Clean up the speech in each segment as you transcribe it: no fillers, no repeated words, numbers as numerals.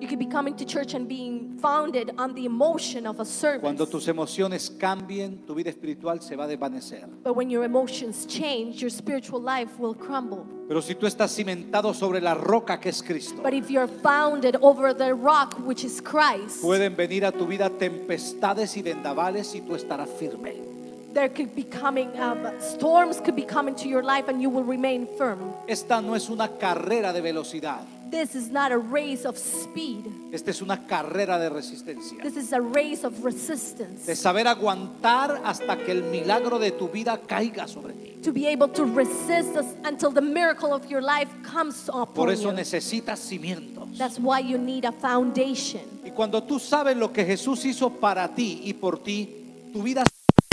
You could be coming to church and being founded on the emotion of a service. Cuando tus emociones cambien, tu vida espiritual se va a desvanecer. But when your emotions change, your spiritual life will crumble. Pero si tú estás cimentado sobre la roca que es Cristo, But if you're founded over the rock, which is Christ, pueden venir a tu vida tempestades y vendavales y tú estarás firme. there could be coming, storms could be coming to your life and you will remain firm. Esta no es una carrera de velocidad. This is not a race of speed. Esta es una carrera de resistencia. This is a race of resistance. De saber aguantar hasta que el milagro de tu vida caiga sobre ti. To be able to resist us until the miracle of your life comes Por upon eso you. necesitas cimientos. That's why you need a foundation. Y cuando tú sabes lo que Jesús hizo para ti y por ti, tu vida.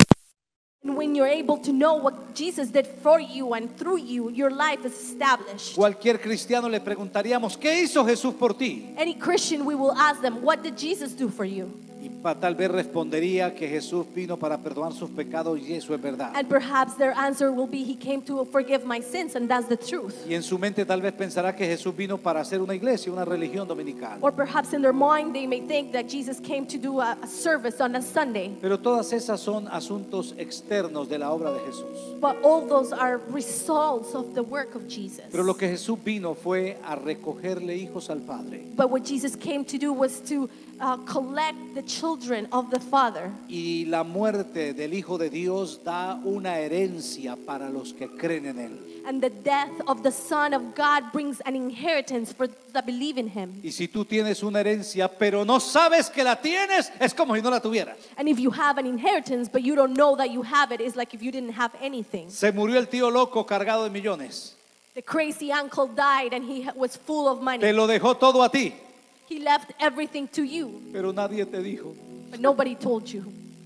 And when you're able to know what Jesus did for you and through you, your life is established. Cualquier cristiano le preguntaríamos, ¿qué hizo Jesús por ti? Any Christian, we will ask them, what did Jesus do for you? Y tal vez respondería que Jesús vino para perdonar sus pecados y eso es verdad. And perhaps their answer will be, he came to forgive my sins, and that's the truth. Y en su mente tal vez pensará que Jesús vino para hacer una iglesia, una religión dominical. Or perhaps in their mind they may think that Jesus came to do a service on a Sunday. Pero todas esas son asuntos externos de la obra de Jesús. But all those are results of the work of Jesus. Pero lo que Jesús vino fue a recogerle hijos al Padre. But what Jesus came to do was to collect the children of the Father. Y la muerte del Hijo de Dios da una herencia para los que creen en Él. And the death of the Son of God brings an inheritance for those that believe in Him. Y si tú tienes una herencia pero no sabes que la tienes, es como si no la tuvieras. And if you have an inheritance but you don't know that you have it, it's like if you didn't have anything. Se murió el tío loco cargado de millones. The crazy uncle died and he was full of money. Te lo dejó todo a ti, He left everything to you, pero nadie te dijo. but nobody told you.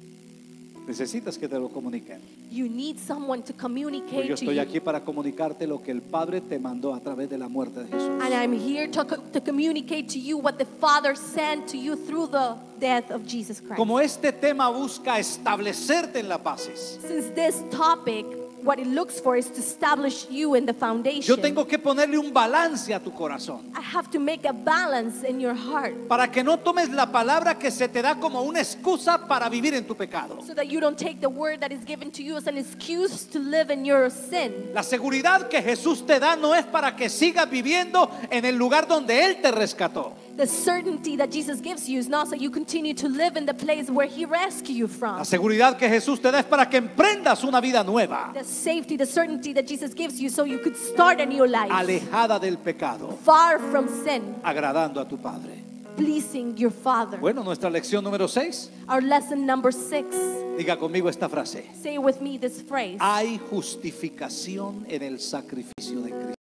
Necesitas que te lo comuniquen. You need someone to Pues communicate yo to estoy you. aquí para comunicarte lo que el Padre te mandó a través de la muerte de Jesús. And I'm here to communicate to you what the Father sent to you through the death of Jesus Christ. Como este tema busca establecerte en las bases, Since this topic, what it looks for is to establish you in the foundation. yo tengo que ponerle un balance a tu corazón I have to make a balance in your heart para que no tomes la palabra que se te da como una excusa para vivir en tu pecado. so that you don't take the word that is given to you as an excuse to live in your sin. La seguridad que Jesús te da no es para que sigas viviendo en el lugar donde Él te rescató. The certainty that Jesus gives you is not so you continue to live in the place where He rescued you from. La seguridad que Jesús te da es para que emprendas una vida nueva, The safety, the certainty that Jesus gives you so you could start a new life. alejada del pecado, Far from sin, agradando a tu Padre. pleasing your Father. Bueno, nuestra lección número 6. Our lesson number 6. Diga conmigo esta frase. Say with me this phrase. Hay justificación en el sacrificio de Cristo.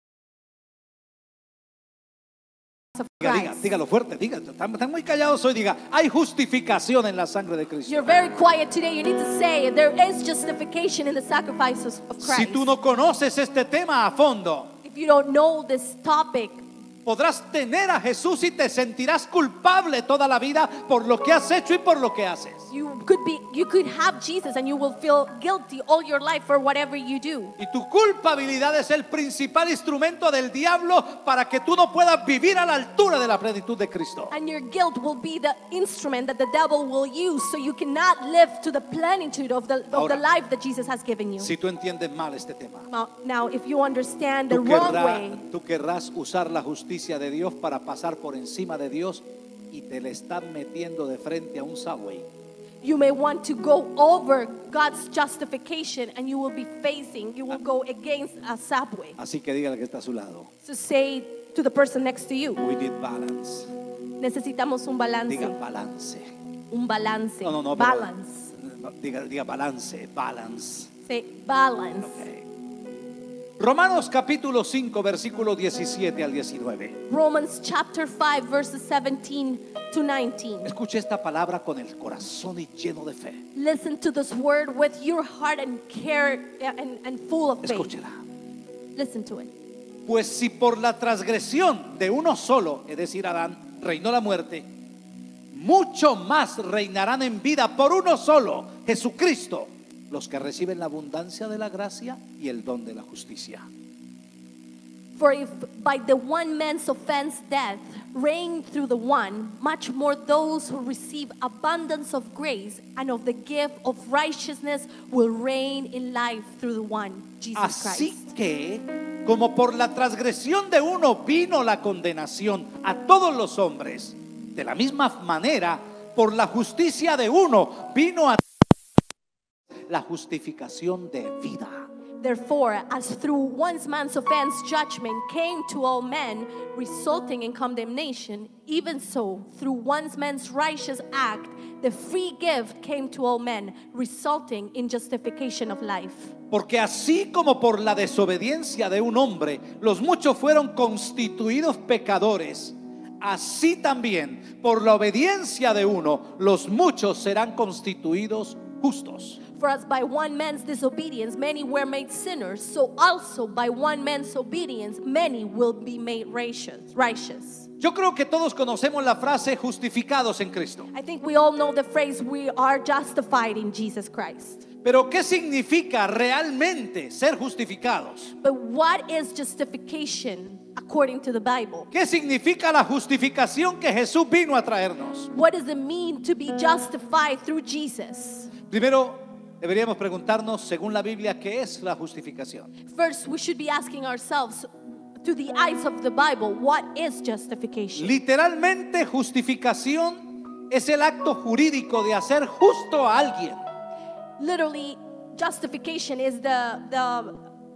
Of Diga, Christ. dígalo fuerte, diga. Están muy callados hoy. Diga, hay justificación en la sangre de Cristo. You're very quiet today. You need to say there is justification in the sacrifices of Christ. Si tú no conoces este tema a fondo, If you don't know this topic, podrás tener a Jesús y te sentirás culpable toda la vida por lo que has hecho y por lo que haces. you could have Jesus and you will feel guilty all your life for whatever you do. Y tu culpabilidad es el principal instrumento del diablo para que tú no puedas vivir a la altura de la plenitud de Cristo. And your guilt will be the instrument that the devil will use so you cannot live to the plenitude of the Ahora, life that Jesus has given you. Si tú entiendes mal este tema, Now, if you understand the wrong way, tú querrás usar la justicia de Dios para pasar por encima de Dios y te le estás metiendo de frente a un subway. you may want to go over God's justification and you will go against a subway. Así que dígale que está a su lado. So say to the person next to you, We need balance. necesitamos un balance. Diga balance. Un balance. No, pero- balance. Diga balance, balance. Say balance. Okay. Romanos capítulo 5, versículo 17 al 19. Romans chapter 5 verses 17 to 19. Escuche esta palabra con el corazón y lleno de fe. Listen to this word with your heart and care and full of faith. Escúchela. Listen to it. Pues si por la transgresión de uno solo, es decir, Adán, reinó la muerte, mucho más reinarán en vida por uno solo, Jesucristo, los que reciben la abundancia de la gracia y el don de la justicia. For if by the one man's offense death reigned through the one, much more those who receive abundance of grace and of the gift of righteousness will reign in life through the one, Jesus Así Christ. que, como por la transgresión de uno vino la condenación a todos los hombres, de la misma manera, por la justicia de uno vino a la justificación de vida. Therefore, as through one man's offense judgment came to all men, resulting in condemnation, even so, through one man's righteous act, the free gift came to all men, resulting in justification of life. Porque así como por la desobediencia de un hombre los muchos fueron constituidos pecadores, así también por la obediencia de uno los muchos serán constituidos justos. For as by one man's disobedience many were made sinners, so also by one man's obedience many will be made righteous. Yo creo que todos conocemos la frase justificados en Cristo. I think we all know the phrase, we are justified in Jesus Christ. Pero ¿qué significa realmente ser justificados? But what is justification according to the Bible? ¿Qué significa la justificación que Jesús vino a traernos? What does it mean to be justified through Jesus? Primero, deberíamos preguntarnos, según la Biblia, ¿qué es la justificación? First, we should be asking ourselves, through the eyes of the Bible, what is justification? Literalmente, justificación es el acto jurídico de hacer justo a alguien. Literally, justification is the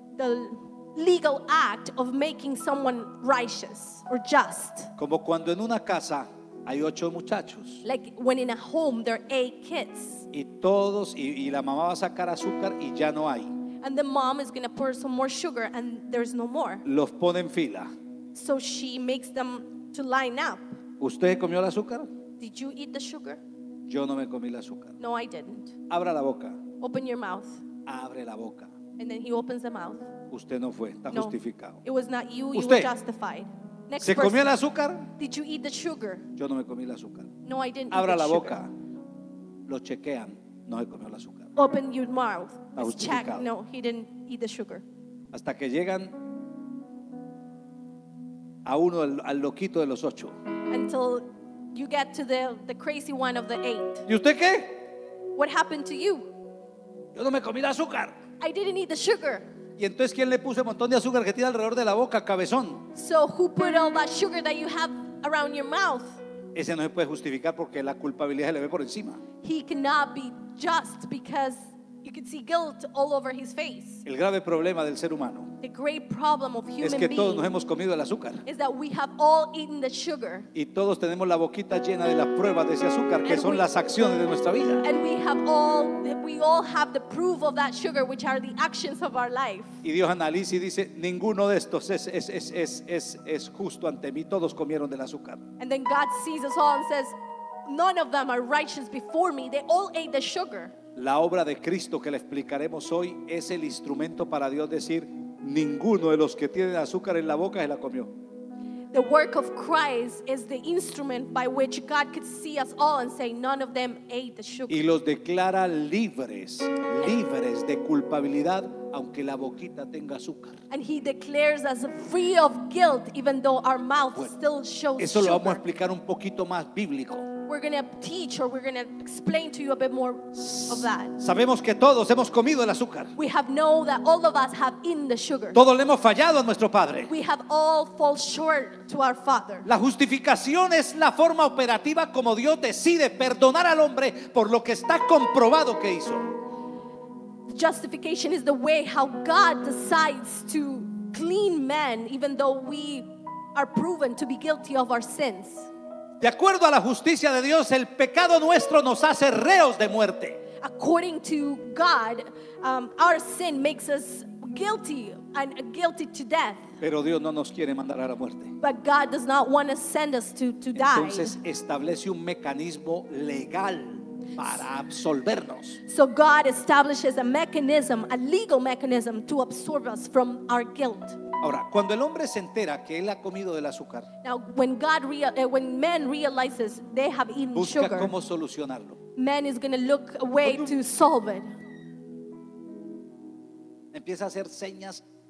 legal act of making someone righteous or just. Como cuando en una casa hay 8 muchachos Like when in a home there are 8 kids y todos, y la mamá va a sacar azúcar y ya no hay. and the mom is going to pour some more sugar and there's no more. Los pone en fila. So she makes them to line up. ¿Usted comió el azúcar? Did you eat the sugar? Yo no me comí el azúcar. No, I didn't. Abra la boca. Open your mouth. Abre la boca. And then he opens the mouth. Usted no fue, está No, justificado. it was not you, you Usted. were justified. Next ¿Se comió el person. azúcar? Did you eat the sugar? Yo no me comí el azúcar. No, I didn't Abra eat the la sugar. boca. Lo chequean. No se comió el azúcar. Open your mouth. Está Let's check. justificado. No, he didn't eat the sugar. Hasta que llegan a uno, al loquito de los 8. Until you get to the crazy one of the 8. ¿Y usted qué? What happened to you? Yo no me comí el azúcar. I didn't eat the sugar. Y entonces, ¿quién le puso un montón de azúcar que tiene alrededor de la boca, cabezón? So who put all that sugar that you have around your mouth? Ese no se puede justificar porque la culpabilidad se le ve por encima. He cannot be just because you can see guilt all over his face. El grave problema del ser humano The great problem of es human que todos nos beings hemos comido el azúcar is that we have all eaten the sugar. y todos tenemos la boquita llena de las pruebas de ese azúcar, que And son we- las acciones de nuestra vida. And we all have the proof of that sugar, which are the actions of our life. Y Dios analiza y dice, ninguno de estos es justo ante mí, todos comieron del azúcar. And then God sees us all and says, none of them are righteous before me. They all ate the sugar. La obra de Cristo que le explicaremos hoy es el instrumento para Dios decir, ninguno de los que tienen azúcar en la boca se la comió. The work of Christ is the instrument by which God could see us all and say, none of them ate the sugar. Y los declara libres de culpabilidad, aunque la boquita tenga azúcar. And He declares us free of guilt, even though our mouth Bueno, still shows Eso lo vamos a sugar. explicar un poquito más bíblico. We're going to teach, or we're going to explain to you a bit more of that. Sabemos que todos hemos comido el azúcar. We have known that all of us have eaten the sugar. Todos le hemos fallado a nuestro Padre. We have all fall short to our Father. La justificación es la forma operativa como Dios decide perdonar al hombre por lo que está comprobado que hizo. Justification is the way how God decides to clean man, even though we are proven to be guilty of our sins. De acuerdo a la justicia de Dios, el pecado nuestro nos hace reos de muerte. According to God, our sin makes us guilty and guilty to death. Pero Dios no nos quiere mandar a la muerte. But God does not want to send us to die. Entonces establece un mecanismo legal para absolvernos. So God establishes a mechanism, a legal mechanism to absorb us from our guilt. Ahora, cuando el hombre se entera que él ha comido del azúcar, Now, when when man realizes they have eaten busca sugar, cómo solucionarlo. man is going to look a way to solve it. Empieza a hacer señas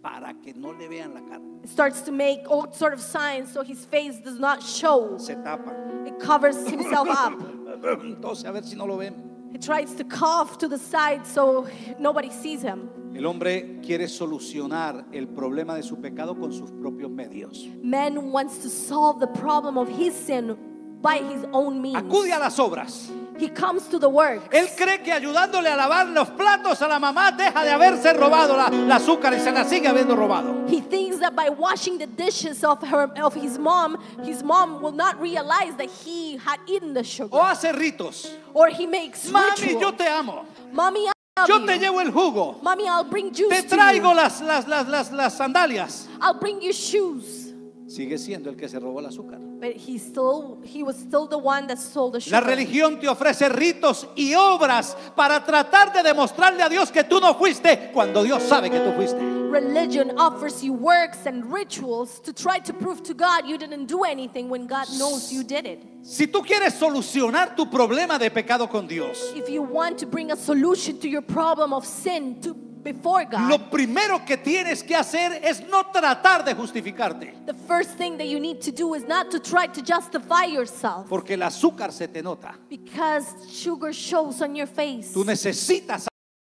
para que no le vean la cara. It starts to make all sort of signs so his face does not show. Se tapa. It covers himself up. Entonces, a ver si no lo ven. He tries to cough to the side so nobody sees him. El hombre quiere solucionar el problema de su pecado con sus propios medios. Man wants to solve the problem of his sin by his own means. Acude a las obras. He comes to the work. Él cree que ayudándole a lavar los platos a la mamá deja de haberse robado la azúcar y se la sigue habiendo robado. He thinks that by washing the dishes of his mom will not realize that he had eaten the sugar. O hace ritos. Or he makes Mami, rituals. yo te amo. Mommy, I Yo love te you. llevo el jugo. Mommy, I'll bring juice Te to traigo you. las sandalias. I'll bring you shoes. Sigue siendo el que se robó el azúcar. But he was still the one that stole the La sugar. religión te ofrece ritos y obras para tratar de demostrarle a Dios que tú no fuiste cuando Dios sabe que tú fuiste. Religion offers you works and rituals to try to prove to God you didn't do anything when God knows you did it. Si tú quieres solucionar tu problema de pecado con Dios, If you want to bring a solution to your problem of sin before God, lo primero que tienes que hacer es no tratar de justificarte, the first thing that you need to do is not to try to justify yourself, porque el azúcar se te nota. because sugar shows on your face. Tú necesitas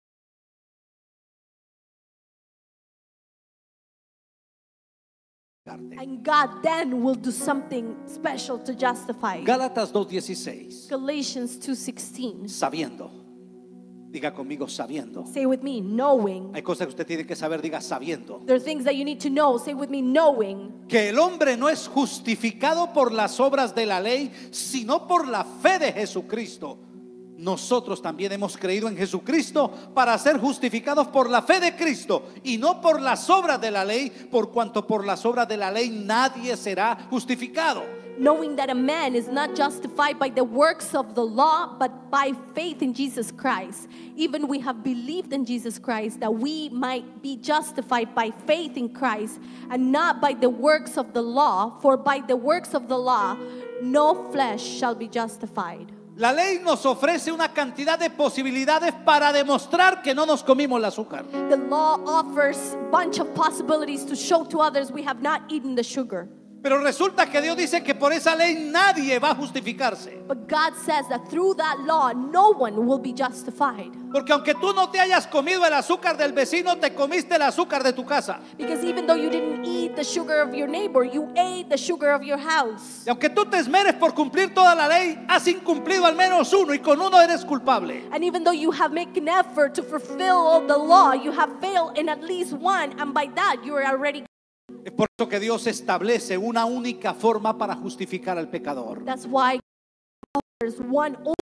And God then will do something special to justify you. Gálatas 2:16. Galatians 2:16. Sabiendo. Diga conmigo, sabiendo. Say with me, knowing. Hay cosas que usted tiene que saber, diga sabiendo. There are things that you need to know. Say with me, knowing. Que el hombre no es justificado por las obras de la ley, sino por la fe de Jesucristo. Nosotros también hemos creído en Jesucristo para ser justificados por la fe de Cristo y no por las obras de la ley, por cuanto por las obras de la ley nadie será justificado. Knowing that a man is not justified by the works of the law, but by faith in Jesus Christ. Even we have believed in Jesus Christ, that we might be justified by faith in Christ, and not by the works of the law. For by the works of the law, no flesh shall be justified. La ley nos ofrece una cantidad de posibilidades para demostrar que no nos comimos el azúcar. The law offers a bunch of possibilities to show to others we have not eaten the sugar. Pero resulta que Dios dice que por esa ley nadie va a justificarse. But God says that through that law, no one will be justified. Porque aunque tú no te hayas comido el azúcar del vecino, te comiste el azúcar de tu casa. Because even though you didn't eat the sugar of your neighbor, you ate the sugar of your house. Y aunque tú te esmeres por cumplir toda la ley, has incumplido al menos uno y con uno eres culpable. And even though you have made an effort to fulfill all the law, you have failed in at least one, and by that you are already. Es por eso que Dios establece una única forma para justificar al pecador. That's why there's one only.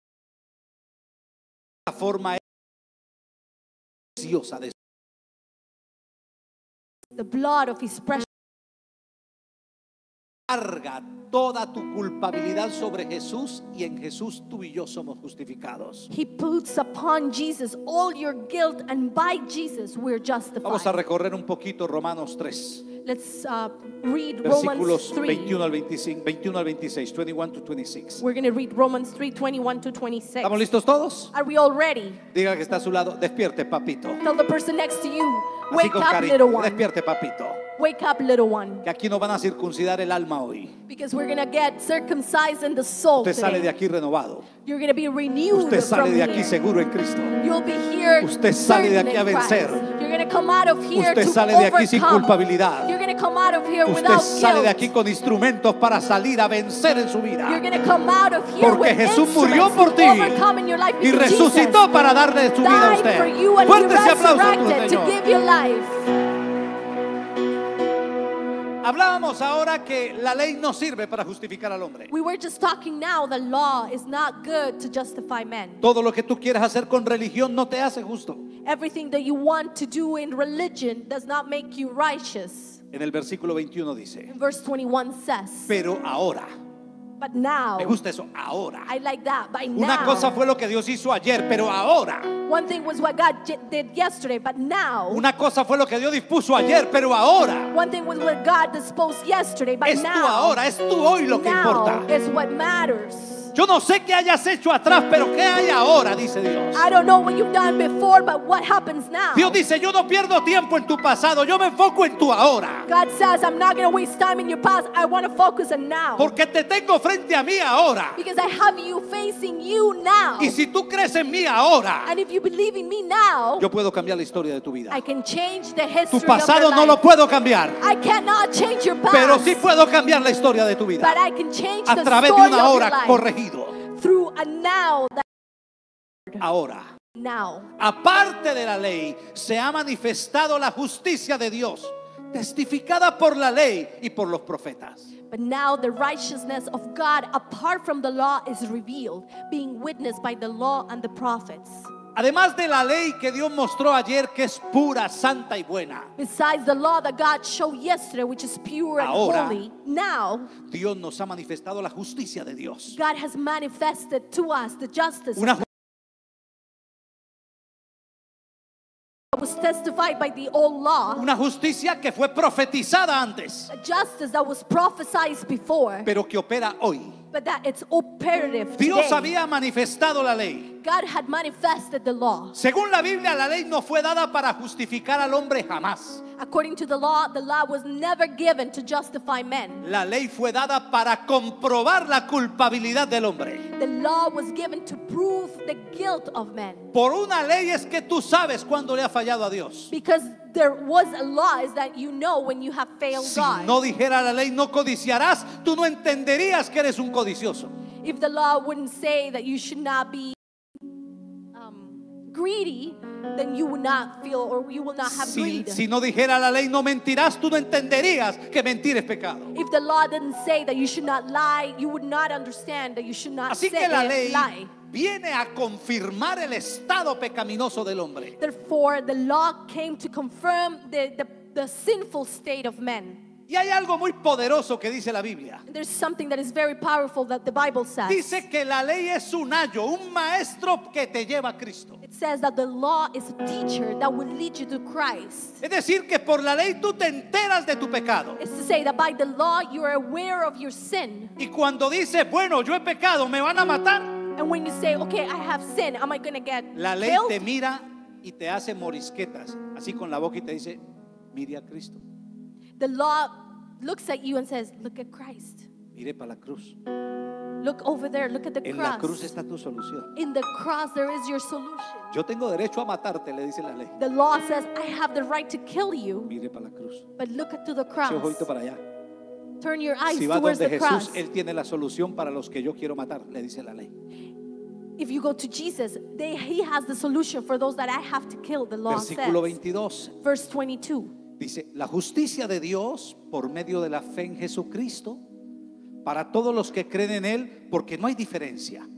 La forma es preciosa de The blood of His precious. carga toda tu culpabilidad sobre Jesús y en Jesús tú y yo somos justificados. He puts upon Jesus all your guilt, and by Jesus we're justified. Vamos a recorrer un poquito Romanos 3, Let's read Romans versículos 3. 21 al 25, 21 al 26, 21 to 26. We're going to read Romans 3, 21 to 26. ¿Estamos listos todos? Are we all ready? Diga que está a su lado, despierte papito. Tell the person next to you, Así wake con up, cariño, little one. despierte papito. Wake up, little one. Que aquí nos van a circuncidar el alma hoy. Because we're going to get circumcised in the soul Usted sale de today. aquí renovado. You're going to be renewed Usted sale from de aquí here. seguro en Cristo. You'll be here Usted sale de certain aquí a in Christ. vencer. You're going to come out of here Usted to sale de aquí sin overcome. culpabilidad. You're going to come out of here Usted without sale de aquí guilt. con instrumentos para salir a vencer en su vida. You're going to come out of here Porque with Jesús murió instruments por to ti overcome in your life, y because resucitó Jesus para darle su vida a died for usted. you, and Fuerte He ese aplauso a tu resurrected to Señor. give you life. Hablábamos ahora que la ley no sirve para justificar al hombre. We were just talking now, the law is not good to justify men. Todo lo que tú quieras hacer con religión no te hace justo. Everything that you want to do in religion does not make you righteous. En el versículo 21 dice, And verse 21 says, pero ahora, but now, me gusta eso, ahora. I like that, by Una now. cosa fue lo que Dios hizo ayer, pero ahora. One thing was what God did yesterday, but now. Una cosa fue lo que Dios dispuso ayer, pero ahora. One thing was what God disposed yesterday, but Es tu now. ahora, es tu hoy lo que now importa. is what matters. Yo no sé qué hayas hecho atrás, pero ¿qué hay ahora? Dice Dios. I don't know what you've done before, but what happens now? Dios dice, yo no pierdo tiempo en tu pasado, yo me enfoco en tu ahora. God says, I'm not going to waste time in your past. I want to focus on now. Porque te tengo frente a mí ahora. Because I have you facing you now. Y si tú crees en mí ahora, And if you believe in me now, yo puedo cambiar la historia de tu vida. I can change the Tu history of pasado your no life. lo puedo cambiar, I cannot change your past. pero sí puedo cambiar la historia de tu vida But I can change a the través de story una of your hora life corregido. through a now. Ahora, Now. aparte de la ley, se ha manifestado la justicia de Dios, testificada por la ley y por los profetas. But now the righteousness of God apart from the law is revealed, being witnessed by the law and the prophets. Además de la ley que Dios mostró ayer, que es pura, santa y buena, Besides the law that God showed yesterday, which is pure and Ahora, holy, now Dios nos ha manifestado la justicia de Dios. God has manifested to us the justice Una that was testified by the old law, Una justicia que fue profetizada antes, a justice that was prophesied before, pero que opera hoy. but that it's operative Dios today. había manifestado la ley. God had manifested the law. Según la Biblia, la ley no fue dada para justificar al hombre jamás. According to the law was never given to justify men. La ley fue dada para comprobar la culpabilidad del hombre. The law was given to prove the guilt of men. Por una ley es que tú sabes cuándo le ha fallado a Dios. Because there was a law is that you know when you have failed Si God. no dijera la ley, no codiciarás, tú no entenderías que eres un codicioso. If the law wouldn't say that you should not be greedy, then you would not feel or you will not have greed. Si no dijera la ley, no mentirás, tú no entenderías que mentir es pecado. If the law didn't say that you should not lie, you would not understand that you should not Así say que la ley lie. viene a confirmar el estado pecaminoso del hombre. Therefore, the law came to confirm the sinful state of men. Y hay algo muy poderoso que dice la Biblia. There's something that is very powerful that the Bible says. Dice que la ley es un ayo, un maestro que te lleva a Cristo. It says that the law is a teacher that will lead you to Christ. Es decir, que por la ley tú te enteras de tu pecado. It's to say that by the law you are aware of your sin. Y cuando dices, bueno, yo he pecado, me van a matar, And when you say, okay, I have sinned, am I going to get la ley killed? te mira y te hace morisquetas, así con la boca, y te dice, mire a Cristo, The law looks at you and says, look at Christ. mire para la cruz. Look over there, look at the En la cruz cross. está tu solución. In the cross there is your solution. Yo tengo derecho a matarte, le dice la ley. The law says, I have the right to kill you, Mire para la cruz. but look to the Ese cross. ojito para allá. Turn your eyes Si va towards donde the Jesús, cross. Él tiene la solución para los que yo quiero matar, le dice la ley. If you go to Jesus, He has the solution for those that I have to kill, the law Versículo says. 22. Verse 22. Dice, la justicia de Dios por medio de la fe en Jesucristo para todos los que creen en Él, porque no hay diferencia.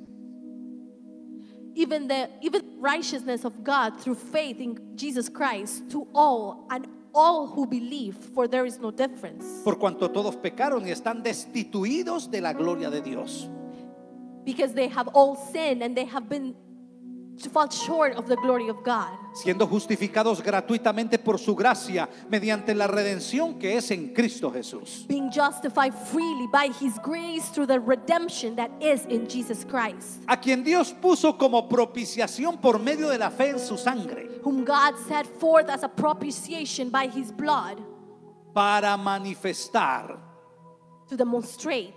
Even the righteousness of God through faith in Jesus Christ to all and all who believe, for there is no difference. Por cuanto todos pecaron y están destituidos de la gloria de Dios. Because they have all sinned and they have been fall short of the glory of God. Siendo justificados gratuitamente por su gracia mediante la redención que es en Cristo Jesús. Being justified freely by His grace through the redemption that is in Jesus Christ. A quien Dios puso como propiciación por medio de la fe en su sangre. Whom God set forth as a propitiation by His blood Para manifestar to demonstrate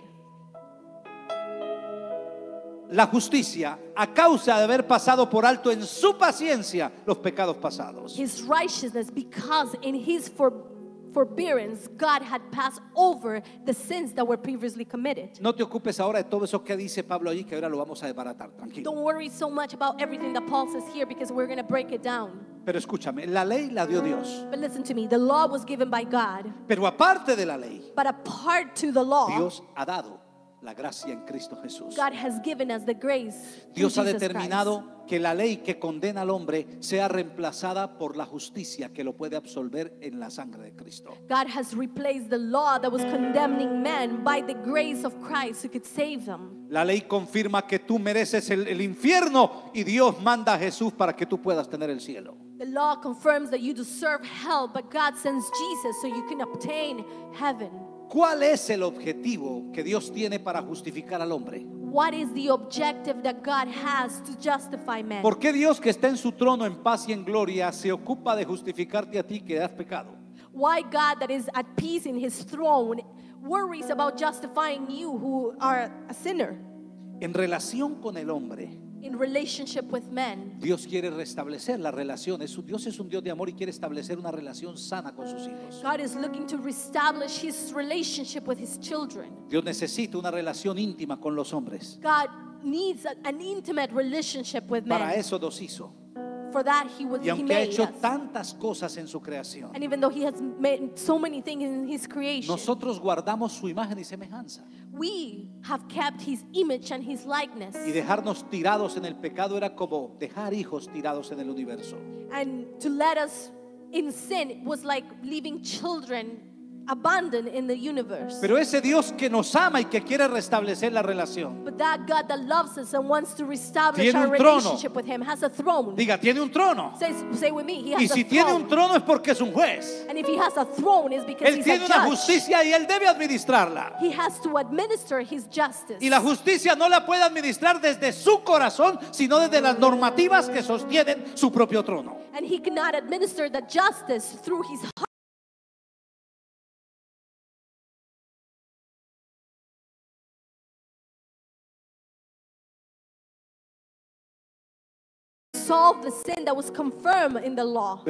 la justicia a causa de haber pasado por alto en su paciencia los pecados pasados. His righteousness, because in His forbearance God had passed over the sins that were previously committed. No te ocupes ahora de todo eso que dice Pablo allí, que ahora lo vamos a desbaratar, tranquilo. Don't worry so much about everything that Paul says here, because we're going to break it down. Pero escúchame, la ley la dio Dios. But listen to me, the law was given by God, Pero aparte de la ley, but apart to the law, Dios ha dado la gracia en Cristo Jesús. God has given us the grace through Dios ha Jesus determinado Christ. que la ley que condena al hombre sea reemplazada por la justicia que lo puede absolver en la sangre de Cristo. God has replaced the law that was condemning men by the grace of Christ who could save them. La ley confirma que tú mereces el infierno y Dios manda a Jesús para que tú puedas tener el cielo. The law confirms that you deserve hell, but God sends Jesus so you can obtain heaven. ¿Cuál es el objetivo que Dios tiene para justificar al hombre? What is the objective that God has to justify men? ¿Por qué Dios, que está en su trono en paz y en gloria, se ocupa de justificarte a ti que has pecado? Why God that is at peace in his throne worries about justifying you who are a sinner? En relación con el hombre, In relationship with men, Dios quiere restablecer la relación. Dios es un Dios de amor y quiere establecer una relación sana con sus hijos. God is looking to reestablish his relationship with his children. Dios necesita una relación íntima con los hombres. God needs an intimate relationship with Para men. eso nos hizo. For that he Y aunque ha made hecho us. tantas cosas en su creación, And even though he has made so many things in his creation, nosotros guardamos su imagen y semejanza. we have kept his image and his likeness. Y dejarnos tirados en el pecado era como dejar hijos tirados en el universo. And to let us in sin was like leaving children abandoned in the universe. Pero ese Dios que nos ama y que quiere restablecer la relación, But that God that loves us and wants to reestablish Tiene our un trono. relationship with him has a throne. diga, tiene un trono. Say with me, he Y has si a tiene throne. un trono es porque es un juez. And if he has a throne, it's because Él he's tiene a una judge. justicia y él debe administrarla. He has to administer his justice. Y la justicia no la puede administrar desde su corazón, sino desde las normativas que sostienen su propio trono. And he cannot administer the justice through his heart. Solve the sin that was confirmed in the law.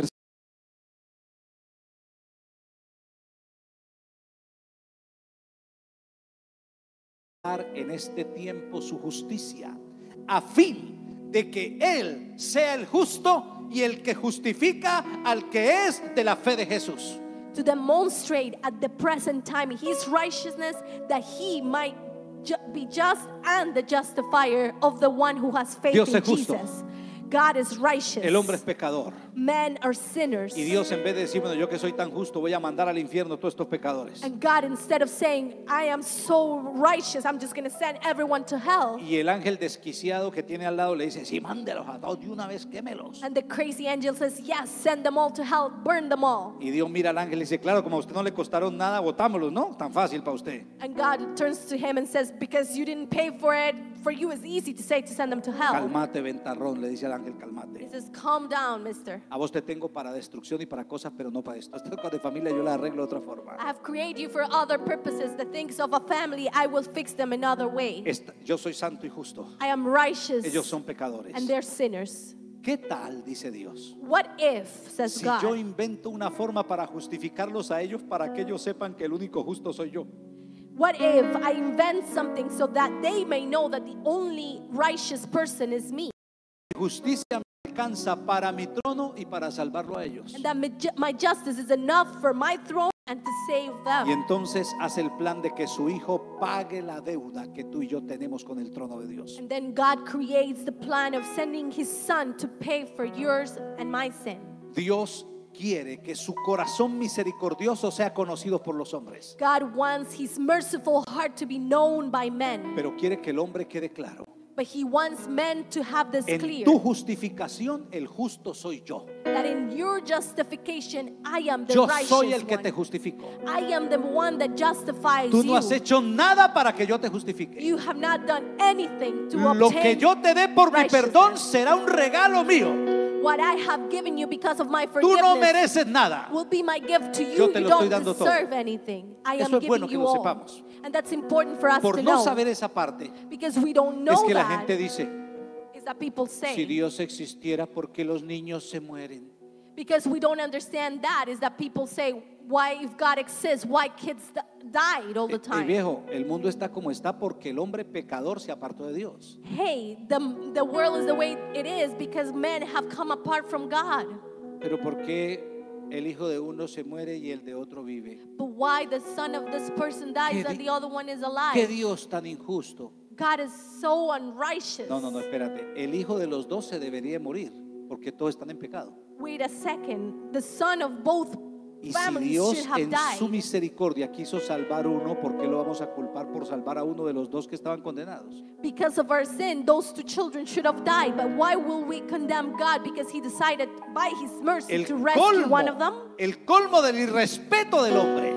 En este tiempo su justicia, a fin de que Él sea el justo y el que justifica al que es de la fe de Jesús. To demonstrate at the present time his righteousness, that he might be just and the justifier of the one who has faith Dios in es justo. Jesus. God is righteous. El hombre es pecador. Men are sinners. Y Dios, en vez de decir, bueno, yo que soy tan justo, voy a mandar al infierno a todos estos pecadores. And God, instead of saying, I am so righteous, I'm just going to send everyone to hell. Y el ángel desquiciado que tiene al lado le dice, sí, mándelos a todos de una vez, quémelos. And the crazy angel says, yes, send them all to hell, burn them all. Y Dios mira al ángel y dice, claro, como a usted no le costaron nada, botámoslos, ¿no? Tan fácil para usted. And God turns to him and says, because you didn't pay for it, for you it's easy to say to send them to hell. Calmate, ventarrón, le dice al ángel, He calmate. says, calm down, mister. A vos te tengo para destrucción y para cosas, pero no para esto. Estas cosas de familia yo las arreglo de otra forma. I have created you for other purposes. The things of a family, I will fix them another way. Yo soy santo y justo. I am righteous Ellos son pecadores. and they're sinners. ¿Qué tal, dice Dios, What if, says si yo God, invento una forma para justificarlos a ellos para que ellos sepan que el único justo soy yo? what if I invent something so that they may know that the only righteous person is me? Justicia me alcanza para mi trono y para salvarlo a ellos. And that my justice is enough for my throne and to save them. Y entonces hace el plan de que su hijo pague la deuda que tú y yo tenemos con el trono de Dios. And then God creates the plan of sending his son to pay for yours and my sin. Dios quiere que su corazón misericordioso sea conocido por los hombres, God wants his merciful heart to be known by men, pero quiere que el hombre quede claro. but he wants men to have this En clear, tu justificación el justo soy yo. that in your justification I am the Yo righteous soy el que te one. justifico. I am the one that justifies Tú no you. has hecho nada para que yo te justifique. You have not done anything to Lo que obtain yo te dé por mi perdón righteousness. será un regalo mío. What I have given you because of my Tú no forgiveness mereces nada. will be my gift to you. Yo te You lo estoy don't dando todo. deserve anything. I Eso am es giving bueno que you lo all. sepamos. And that's important for us Por to no know. saber esa parte, Because we don't know es que la that. gente dice, Is that people say. si Dios existiera, ¿por qué los niños se mueren? Because we don't understand that. Is that people say, why if God exists, why kids died all the time? Viejo, el mundo está como está porque el hombre pecador se apartó de Dios. Hey, the world is the way it is because men have come apart from God. Pero ¿por qué el hijo de uno se muere y el de otro vive? But why the son of this person dies ¿Qué and di- the other one is ¿Qué alive? Dios tan injusto? God is so unrighteous. No, espérate. El hijo de los dos se debería morir porque todos están en pecado. Wait a second. The son of both Y si families Dios should have en su died. misericordia quiso salvar uno, ¿por qué lo vamos a culpar por salvar a uno de los dos que estaban condenados? Because of our sin, those two children should have died. But why will we condemn God? Because he decided by his mercy El to rescue one of them. colmo, el colmo del irrespeto del hombre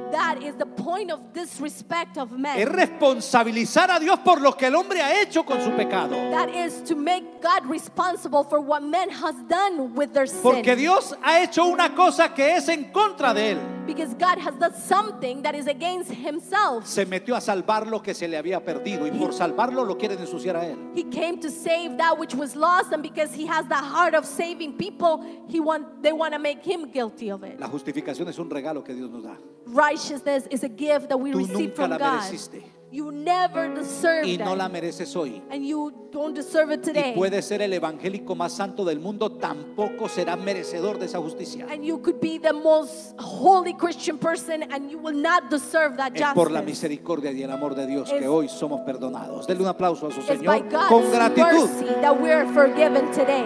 That is the point of disrespect of Es men. responsabilizar a Dios por lo que el hombre ha hecho con su pecado. That is to make God responsible for what man has done with their sin. Porque Dios ha hecho una cosa que es en contra de él. Because God has done something that is against himself. Se metió a salvar lo que se le había perdido y por salvarlo lo quieren ensuciar a él. He came to save that which was lost, and because he has the heart of saving people, they want to make him guilty of it. La justificación es un regalo que Dios nos da. Righteousness is a gift that we Tú receive nunca from la God. mereciste You never deserved y no la that, mereces hoy. and you don't deserve it Y today. puedes ser el evangélico más santo del mundo, tampoco serás merecedor de esa justicia. And you could be the most holy Christian person, and you will not deserve that Es por la justice. misericordia y el amor de Dios que Es- hoy somos perdonados. Denle un aplauso a su It's by Señor con God's gratitud. mercy that we're forgiven today.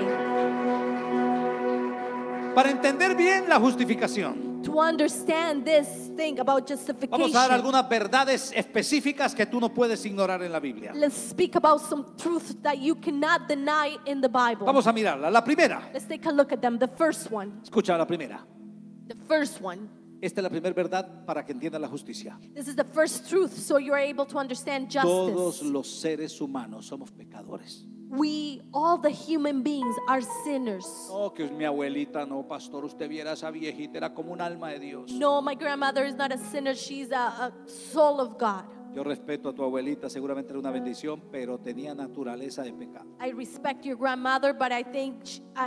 Para entender bien la justificación, To understand this thing about vamos a dar justification, algunas verdades específicas que tú no puedes ignorar en la Biblia. let's speak about some truths that you cannot deny in the Bible. Vamos a mirarla. La primera, Let's take a look at them. The first one. escucha la primera. The first one. Esta es la primera verdad para que entiendan la justicia. This is the first truth, so you're able to understand Todos justice. los seres humanos somos pecadores. We, all the human beings, are sinners. No, que es mi abuelita, no, pastor, usted viera a esa viejita, era como un alma de Dios. No, my grandmother is not a sinner. She's a soul of God. Yo respeto a tu abuelita, seguramente era una bendición, pero tenía naturaleza de pecado. I respect your grandmother, but I think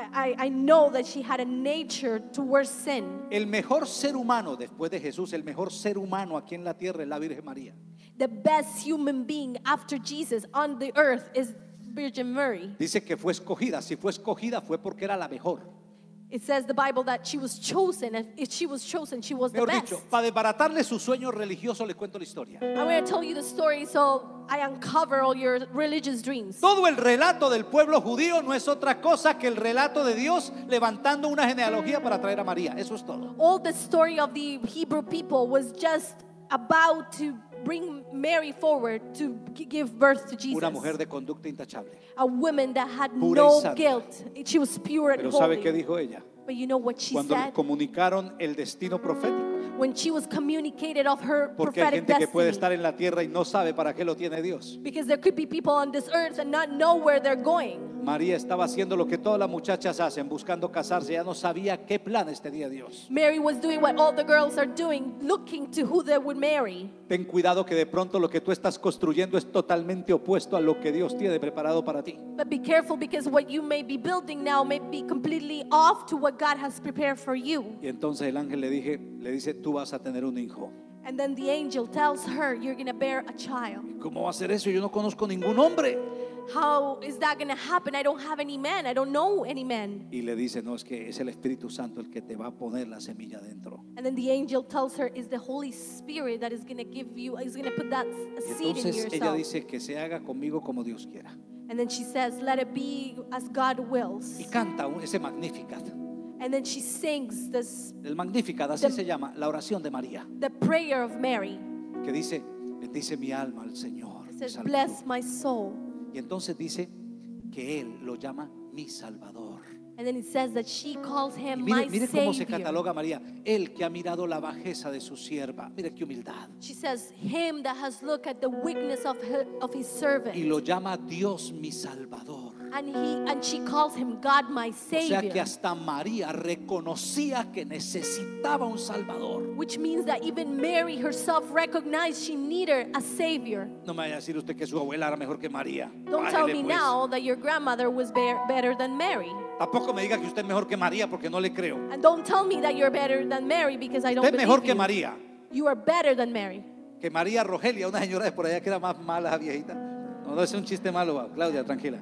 I know that she had a nature towards sin. El mejor ser humano después de Jesús, el mejor ser humano aquí en la tierra es la Virgen María. The best human being after Jesus on the earth is Virgin Mary. Dice que fue escogida. Si fue escogida fue porque era la mejor. It says the Bible that she was chosen, and if she was chosen, she was the Mejor best. dicho, para desbaratarle su sueño religioso le cuento la historia. I'm going to tell you the story so I uncover all your religious dreams. Todo el relato del pueblo judío no es otra cosa que el relato de Dios levantando una genealogía para traer a María. Eso es todo. All the story of the Hebrew people was just about to bring Mary forward to give birth to Jesus. Una mujer de conducta intachable. A woman that had Pura y no santa. guilt. She was pure and Pero ¿sabe qué holy. dijo ella? But you know what she Cuando le said? comunicaron el destino profético. When she was communicated of her Porque hay prophetic gente que puede destiny. estar en la tierra y no sabe para qué lo tiene Dios. Because there could be people on this earth and not know where they're going. María estaba haciendo lo que todas las muchachas hacen, buscando casarse. Ya no sabía qué planes tenía Dios. Mary was doing what all the girls are doing, looking to who they would marry. Ten cuidado que de pronto lo que tú estás construyendo es totalmente opuesto a lo que Dios tiene preparado para ti. But be careful, because what you may be building now may be completely off to what God has prepared for you. Y entonces el ángel le dice, tú vas a tener un hijo. And then the angel tells her, you're going to bear a child. ¿Cómo va a ser eso? Yo no conozco ningún hombre. How is that going to happen? I don't have any man. I don't know any man. Y le dice, no, es que es el Espíritu Santo el que te va a poner la semilla dentro. And then the angel tells her, it's the Holy Spirit that is going to give you, is going to put that Y seed in entonces ella yourself. dice que se haga conmigo como Dios quiera. And then she says, let it be as God wills. Y canta ese Magnificat. And then she sings this, El Magnificat, así se llama, la oración de María. the prayer of Mary. Que dice, bendice mi alma al Señor. It mi says, Salvador. bless my soul. Y entonces dice que Él lo llama mi Salvador. And then it says that she calls Y him mire, my mire cómo se Savior. cataloga a María. Él que ha mirado la bajeza de su sierva. Mire qué humildad. She says, him that has looked at the weakness of his servant. Y lo llama Dios mi Salvador. And she calls him God my O sea que Savior. hasta María reconocía que necesitaba un Salvador. Which means that even Mary herself recognized she needed a Savior. No me vaya a decir usted que su abuela era mejor que María. Don't tell Bájele, me pues. now that your grandmother was better than Mary. Tampoco me diga que usted es mejor que María porque no le creo. And don't tell me that you're better than Mary, because I don't Usted es believe mejor que you. María. You are better than Mary. Que María Rogelia, una señora de por allá que era más mala esa viejita. No, no es un chiste malo, Claudia, tranquila.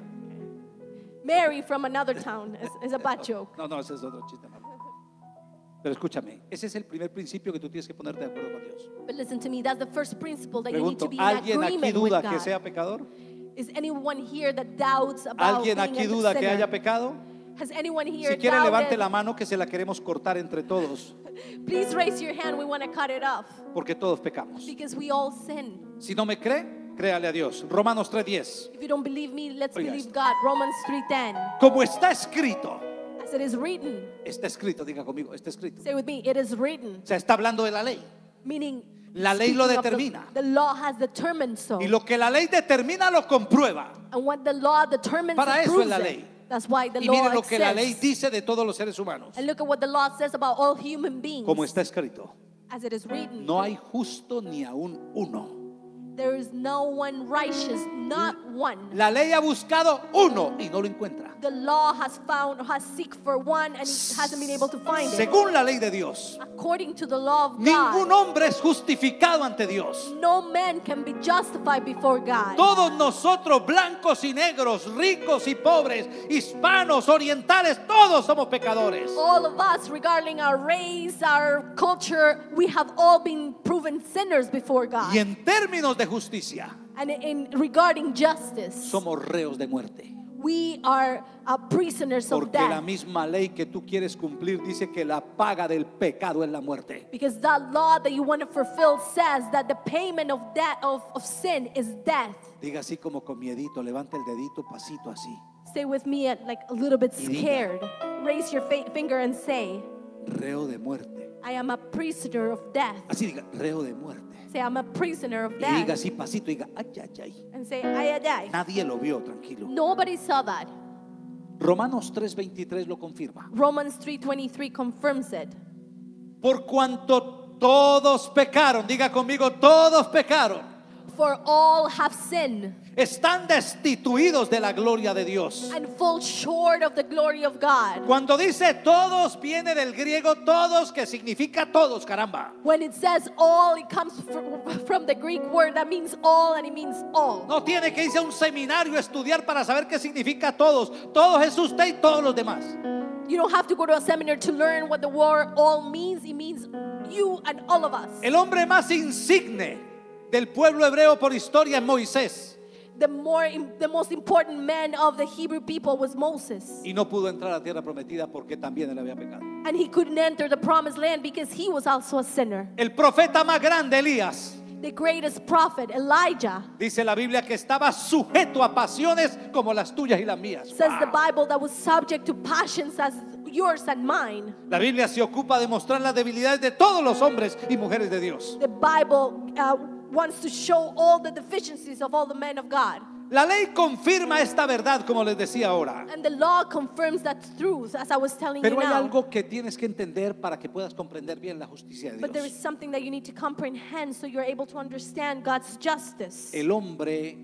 Mary from another town is a bad joke. No, ese es otro chiste malo. Pero escúchame, ese es el primer principio que tú tienes que ponerte de acuerdo con Dios. But listen to me, that's the first principle that you need Pregunto, to be in ¿alguien aquí agreement with duda que God. sea pecador? Is anyone here that doubts about ¿Alguien being aquí a duda que sinner? haya pecado? Has anyone here Si quiere levante doubted? la mano que se la queremos cortar entre todos, Please raise your hand. We want to cut it off porque todos pecamos. because we all sin. Si no me cree, créale a Dios. Romanos 3:10. If you don't believe me, let's Oiga believe esto. God. Romans 3:10. Como está escrito, As it is written. está escrito, diga conmigo, está escrito. Say with me, it is written. O sea, está hablando de la ley. Meaning, La ley lo speaking of determina. the law has determined so. Y lo que la ley determina lo comprueba. And what the law determines, Para it eso proves es la it. ley. That's why the Y law miren lo que la ley exists. dice de todos los seres humanos. And look at what the law says about all human beings. Como está escrito, As it is written, no hay justo ni aún uno. there is no one righteous, not one. La ley ha buscado uno y no lo encuentra. The law has seek for one, and it hasn't been able to find it. Según la ley de Dios, According to the law of ningún God, hombre es justificado ante Dios. no man can be justified before God. Todos nosotros, blancos y negros, ricos y pobres, hispanos, orientales, todos somos pecadores. All of us, regarding our race, our culture, we have all been proven sinners before God. Y en términos de justicia, And regarding justice, somos reos de muerte. we are prisoners of Porque la death. misma ley que tú quieres cumplir dice que la paga del pecado es la muerte. Because that law that you want to fulfill says that the payment of debt of sin is death. Diga así como con miedito, levanta el dedito pasito así. Stay with me at like a little bit Y diga. scared. Raise your finger and say, Reo de muerte. I am a prisoner of death. Así diga, reo de muerte. Say, I'm a prisoner of Y diga death. así pasito, diga, ay, ay, ay. And say, I die. Nadie lo vio, tranquilo. Nobody saw that. Romanos 3:23 lo confirma. Romans 3:23 confirms it. Por cuanto todos pecaron, diga conmigo, todos pecaron. For all have sinned Están destituidos de la gloria de Dios. and fall short of the glory of God. Cuando dice todos, viene del griego todos, que significa todos, caramba. When it says all, it comes from the Greek word that means all, and it means all. No tiene que irse a un seminario a estudiar para saber qué significa todos. Todos es usted y todos los demás. You don't have to go to a seminar to learn what the word all means. It means you and all of us. El hombre más insigne del pueblo hebreo por historia es Moisés. The most important man of the Hebrew people was Moses. Y no pudo entrar a la tierra prometida porque también él había pecado. And he couldn't enter the promised land because he was also a sinner. El profeta más grande, Elías, The greatest prophet, Elijah, dice la Biblia que estaba sujeto a pasiones como las tuyas y las mías. says the Bible that was subject to passions as yours and mine. La Biblia se ocupa de mostrar las debilidades de todos los hombres y mujeres de Dios. The Bible wants to show all the deficiencies of all the men of God. La ley confirma esta verdad, como les decía ahora. And the law confirms that truth, as I was telling Pero you hay now. algo que tienes que entender para que puedas comprender bien la justicia de But there is Dios. something that you need to comprehend so you're able to understand God's justice. El hombre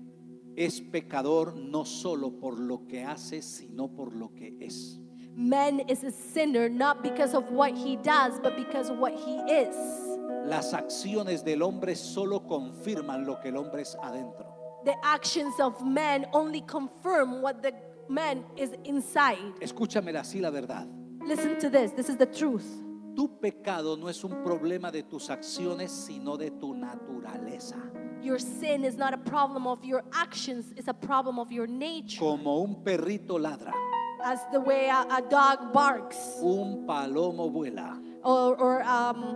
es pecador no solo por lo que hace, sino por lo que es. Man is a sinner not because of what he does, but because of what he is. Las acciones del hombre solo confirman lo que el hombre es adentro. The actions of man only confirm what the man is inside. Escúchame así la verdad. Listen to this. This is the truth. Tu pecado no es un problema de tus acciones, sino de tu naturaleza. Your sin is not a problem of your actions, it's a problem of your nature. Como un perrito ladra, As the way a dog barks un palomo vuela, or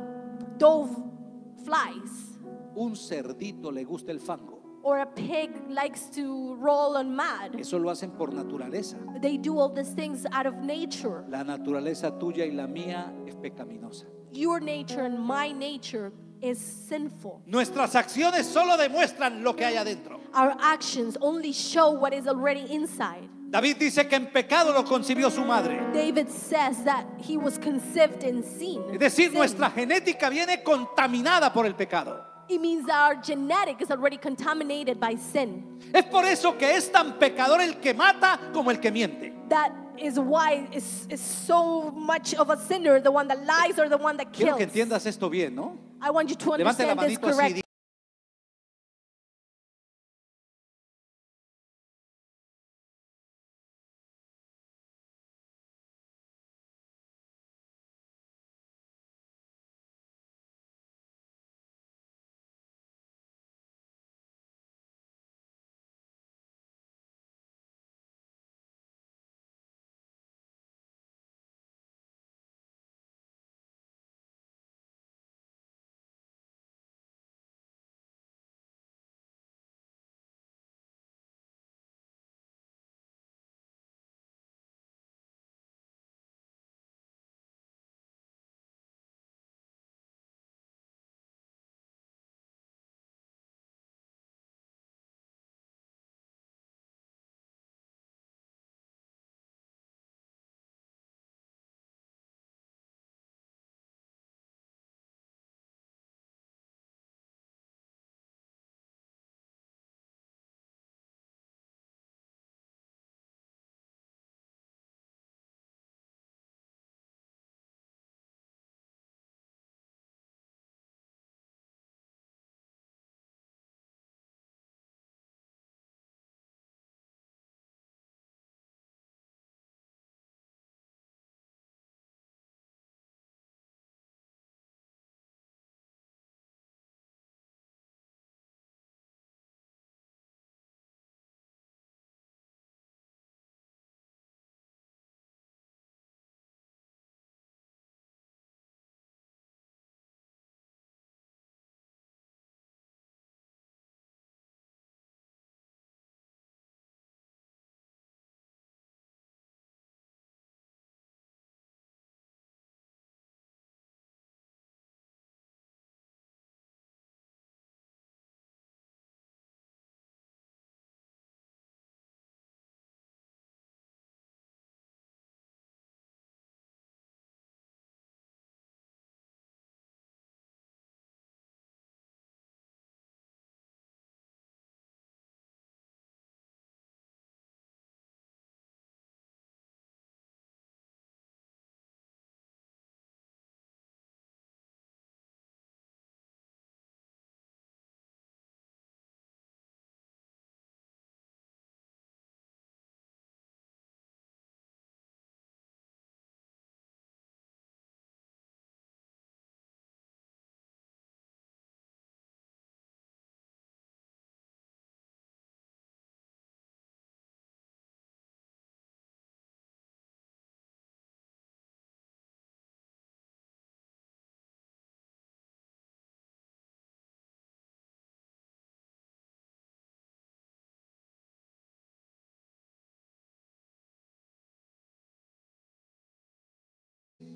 dove flies, un cerdito le gusta el fango. or a pig likes to roll on mud. Eso lo hacen por naturaleza. They do all these things out of nature. La naturaleza tuya y la mía es pecaminosa. Your nature and my nature is sinful. Nuestras acciones solo demuestran lo que hay adentro. Our actions only show what is already inside. David dice que en pecado lo concibió su madre. David says that he was conceived in sin. Es decir, Sin. nuestra genética viene contaminada por el pecado. It means that our genetic is already contaminated by sin. Es por eso que es tan pecador el que mata como el que miente. That is why is so much of a sinner, the one that lies or the one that Quiero kills. que entiendas esto bien, ¿no? I want you to Levante la understand this manito así. correctly.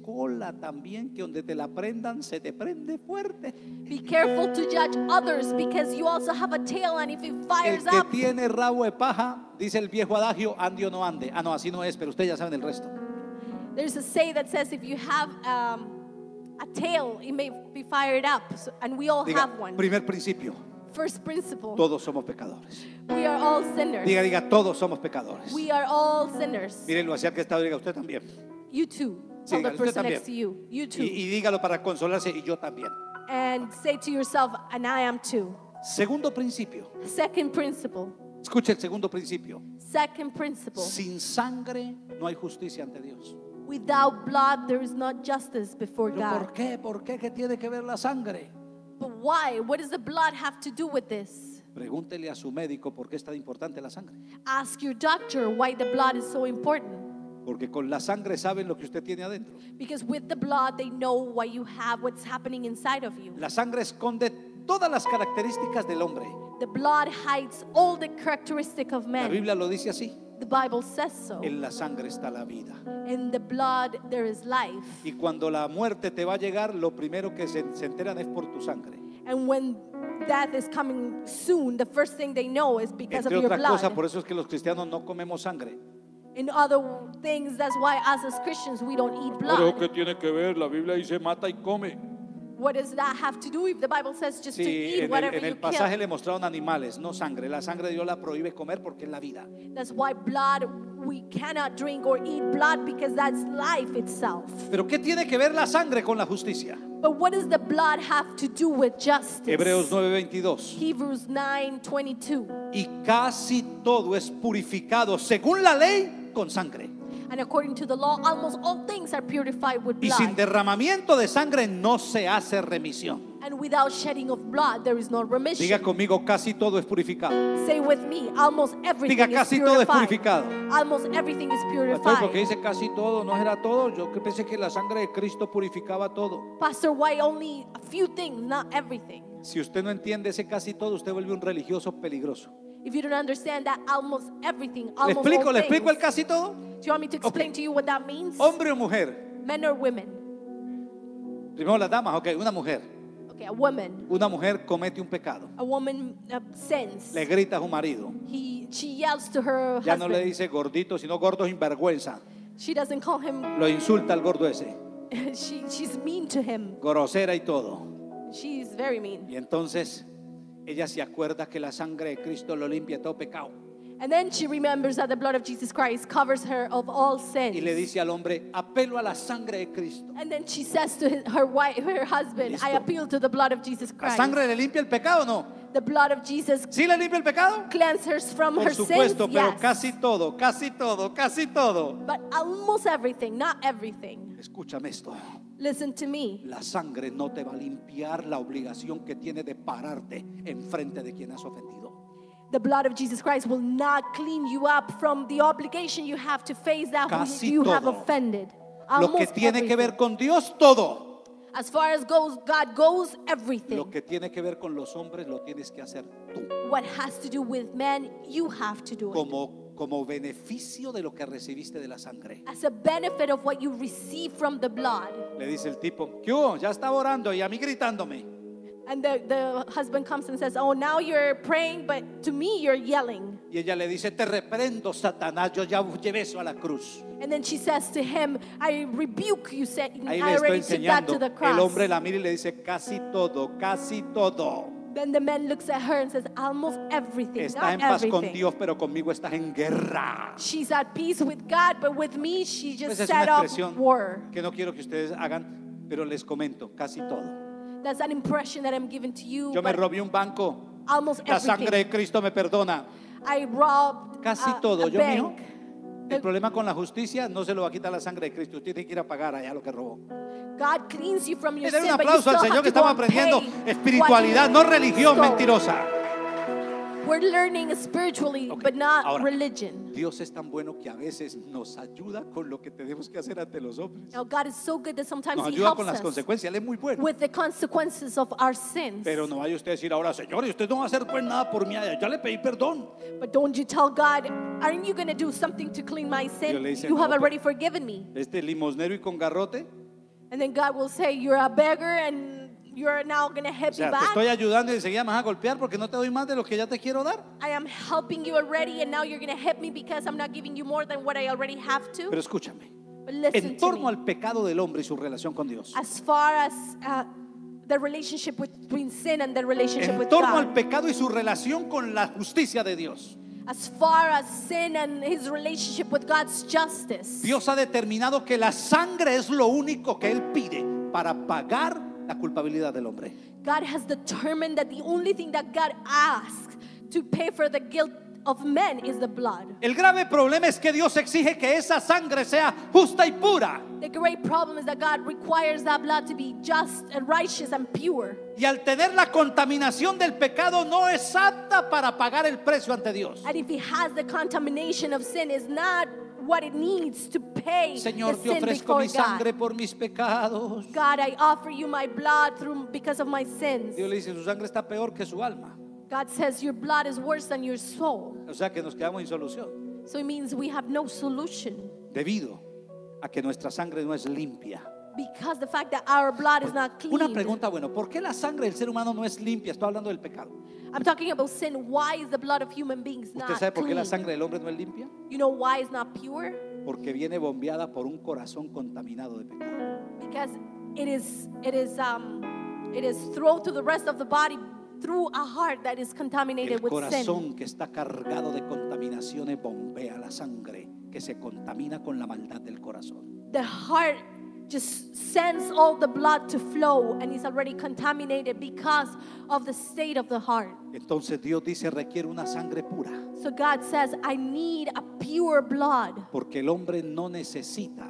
cola también, que donde te la prendan se te prende fuerte. Be careful to judge others because you also have a tail, and if it El fires que up, tiene rabo de paja, dice el viejo adagio, ande o no ande. Ah, no, así no es, pero ustedes ya saben el resto. there's a say that says if you have a tail, it may be fired up, and we all Diga, have one. primer principio, First principle, todos somos pecadores. we are all sinners. Diga, todos somos pecadores. We are all sinners. Mírenlo hacia que está, diga usted también. You too. Sí, Tell the usted person también. next to you. You too. Y dígalo para consolarse, y yo también. And say to yourself, and I am too. Segundo principio, Second principle. escuche el segundo principio. Second principle. Sin sangre no hay justicia ante Dios. Without blood, there is not justice before ¿Pero God. por qué? ¿Por qué? ¿Qué tiene que ver la sangre? But why? What does the blood have to do with this? Pregúntele a su médico por qué es tan importante la sangre. Ask your doctor why the blood is so important. Porque con la sangre saben lo que usted tiene adentro. Because with the blood, they know what you have, what's happening inside of you. La sangre esconde todas las características del hombre. The blood hides all the characteristic of La man. Biblia lo dice así. The Bible says so. En la sangre está la vida. In the blood, there is life. Y cuando la muerte te va a llegar, lo primero que se enteran es por tu sangre. And when death is coming soon, the first thing they know is because of Entre your otras cosas, blood. por eso es que los cristianos no comemos sangre. In other things, that's why us as Christians, we don't eat Pero ¿qué blood. tiene que ver? La Biblia dice mata y come. What does that have to do if the Bible says just to Sí, eat en whatever el you pasaje kill? le mostraron animales, no sangre. La sangre Dios la prohíbe comer porque es la vida. That's why blood, we cannot drink or eat blood because that's life itself. Pero ¿qué tiene que ver la sangre con la justicia? But what does the blood have to do with justice? Hebreos 9:22. Hebrews 9:22. Y casi todo es purificado según la ley con sangre. And according to the law, almost all things are purified with Y sin blood. derramamiento de sangre no se hace remisión. And without shedding of blood, there is no remission. Diga conmigo, casi todo es purificado. Say with me, almost everything Diga, is casi todo es purified. purificado. Almost everything is Pastor, porque purified. dice casi todo, no era todo. Yo que pensé que la sangre de Cristo purificaba todo. Pastor, why only a few things, not everything? Si usted no entiende ese casi todo, usted vuelve un religioso peligroso. If you don't understand that almost everything, ¿Le almost explico all el things, casi todo? do you want me to explain to you what that means? Hombre o mujer. Men or women? Primero las damas, ok, una mujer. Okay, a woman. Una mujer comete un pecado. A woman sins. Le grita a su marido. She yells to her Ya no le husband. dice gordito, sino gordo sinvergüenza. She doesn't call him, Lo insulta al gordo ese. she's mean to him. Grosera y todo. She's very mean. Y entonces ella se acuerda que la sangre de Cristo lo limpia de todo pecado. And then she remembers that the blood of Jesus Christ covers her of all sins. Y le dice al hombre, apelo a la sangre de Cristo. And then she says to her wife, her husband, Listo. I appeal to the blood of Jesus ¿La Christ. sangre le limpia el pecado o no? The blood of Jesus ¿Sí le limpia el pecado? cleanses her from Por her sins. supuesto, pero Yes. casi todo, casi todo, casi todo. But almost everything, not everything. Escúchame esto. Listen to me. La sangre no te va a limpiar la obligación que tiene de pararte enfrente de quien has ofendido. The blood of Jesus Christ will not clean you up from the obligation you have to face that Casi who you have todo. offended. Lo que Almost tiene que ver everything. con Dios, todo. As far as God goes, Lo everything. que tiene que ver con los hombres, lo tienes que hacer tú. What has to do with men, you have to do it. Como beneficio de lo que recibiste de la sangre. As a benefit of what you receive from the blood. Le dice el tipo, ¿qué hubo? Ya estaba orando y a mí gritándome. And the husband comes and says, oh, now you're praying, but to me you're yelling. Y ella le dice, te reprendo, Satanás, yo ya llevé eso a la cruz. And then she says to him, I rebuke you, Satan. Ahí I le estoy already took that enseñando. to the El cross. hombre la mira y le dice, casi todo, casi todo. Then the man looks at her and says, almost everything, Está en not paz con everything. Dios, pero conmigo estás en guerra. She's at peace with God, but with me, she just Esa es una set up expresión war. que no quiero que ustedes hagan, pero les comento, casi todo. That's an impression that I'm giving to you. Yo me but robé un banco, almost la sangre everything. de Cristo me perdona. I robbed Casi a todo. Yo, mijo, bank. el problema con la justicia no se lo va a quitar la sangre de Cristo. Usted tiene que ir a pagar allá lo que robó. God cleans you from your Le den un sin, but you aplauso still al have Señor que to go estamos and aprendiendo pay espiritualidad, what no you religión stole. mentirosa. We're learning spiritually, Ok, but not ahora, religion. Dios es tan bueno que a veces nos ayuda con lo que tenemos que hacer ante los hombres. Now, God is so good that sometimes Nos He ayuda helps con las us consecuencias, Él es muy bueno. with the consequences of our sins. Pero no vaya usted a decir ahora, Señor, y usted no va a hacer pues nada por mí, ya le pedí perdón. But don't you tell God, aren't you going to do something to clean my Dios sin? le dice, You "No, have pues, already forgiven me. Este limosnero y con garrote, And then God will say, you're a beggar and you're now going to O hit me sea, te back. estoy ayudando y enseguida me vas a golpear porque no te doy más de lo que ya te quiero dar. I am helping you already and now you're going to hit me because I'm not giving you more than what I already have to. Pero escúchame, But listen en to torno me. al pecado del hombre y su relación con Dios, As far as the relationship between sin and the relationship en with torno al God. pecado y su relación con la justicia de Dios, As far as sin and his relationship with God's justice. Dios ha determinado que la sangre es lo único que Él pide para pagar la culpabilidad del hombre. God has determined that the only thing that God asks to pay for the guilt of men is the blood. El grave problema es que Dios exige que esa sangre sea justa y pura. The great problem is that God requires that blood to be just and righteous and pure. Y al tener la contaminación del pecado no es apta para pagar el precio ante Dios. And if he has the contamination of sin, is not what it needs to pay Señor, the te sin ofrezco before mi sangre God. por mis pecados. God, I offer you my blood because of my sins. Dios le dice, su sangre está peor que su alma. God says your blood is worse than your soul. O sea que nos quedamos sin solución. So it means we have no solution Debido a que nuestra sangre no es limpia. because the fact that our blood is not Una clean. pregunta, bueno, ¿por qué la sangre del ser humano no es limpia? Estoy hablando del pecado. I'm talking about sin. Why is the blood of human beings ¿Usted not sabe por qué la clean? sangre del hombre no es limpia? You know why it's not pure? Porque viene bombeada por un corazón contaminado de pecado. Because it is thrown to the rest of the body through a heart that is contaminated El with sin. corazón que está cargado de contaminaciones bombea la sangre que se contamina con la maldad del corazón. The heart just sends all the blood to flow and is already contaminated because of the state of the heart. Entonces Dios dice, requiere una sangre pura. So God says, I need a pure blood. Porque el hombre no necesita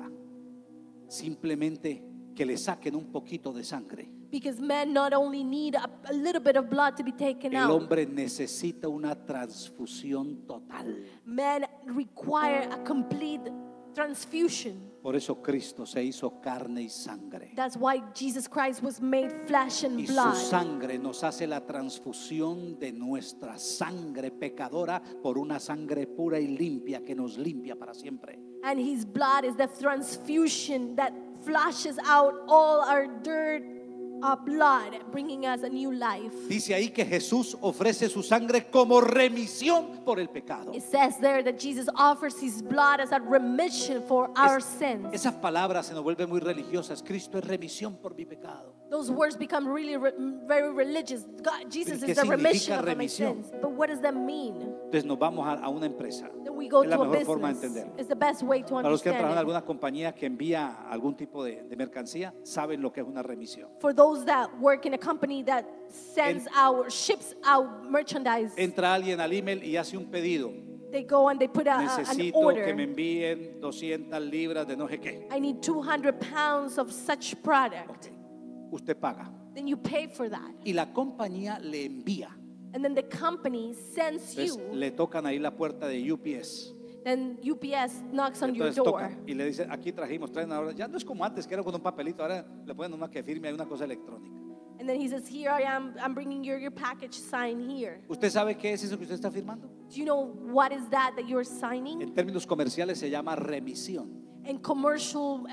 simplemente que le saquen un poquito de sangre. Because men not only need a little bit of blood to be taken El out, hombre necesita una transfusión total. men require a complete transfusion. Por eso Cristo se hizo carne y sangre. That's why Jesus Christ was made flesh and Y su blood. sangre nos hace la transfusión de nuestra sangre pecadora por una sangre pura y limpia que nos limpia para siempre. And his blood is the transfusion that flushes out all our dirt, blood, bringing us a new life. Dice ahí que Jesús ofrece su sangre como remisión por el pecado. It says there that Jesus offers his blood as a remission for our sins. Esas palabras se nos vuelven muy religiosas. Cristo es remisión por mi pecado. Those words become really very religious. God, Jesus ¿Qué is the remission significa of my remisión? sins. But what does that mean? Entonces nos vamos a una empresa. Then we go Es la to a mejor forma de business. entenderlo. It's the best way to Para los que han trabajado en understand it. alguna compañía que envía algún tipo de mercancía, saben lo que es una remisión. For those that work in a company that sends out, ships out merchandise, Entra alguien al email y hace un pedido. they go and they put an Necesito que me order. envíen 200 libras de no sé qué. I need 200 pounds of such product. Usted paga. Then you pay for that. Y la compañía le envía. And then the company sends Entonces you. le tocan ahí la puerta de UPS. Then UPS knocks on your Entonces door. tocan y le dicen, aquí trajimos, traen ahora. Ya no es como antes, que era con un papelito. Ahora le ponen una que firme, hay una cosa electrónica. And then he says, here I am, I'm bringing your package, sign here. ¿Usted sabe qué es eso que usted está firmando? Do you know what is that you're signing? En términos comerciales se llama remisión. In commercial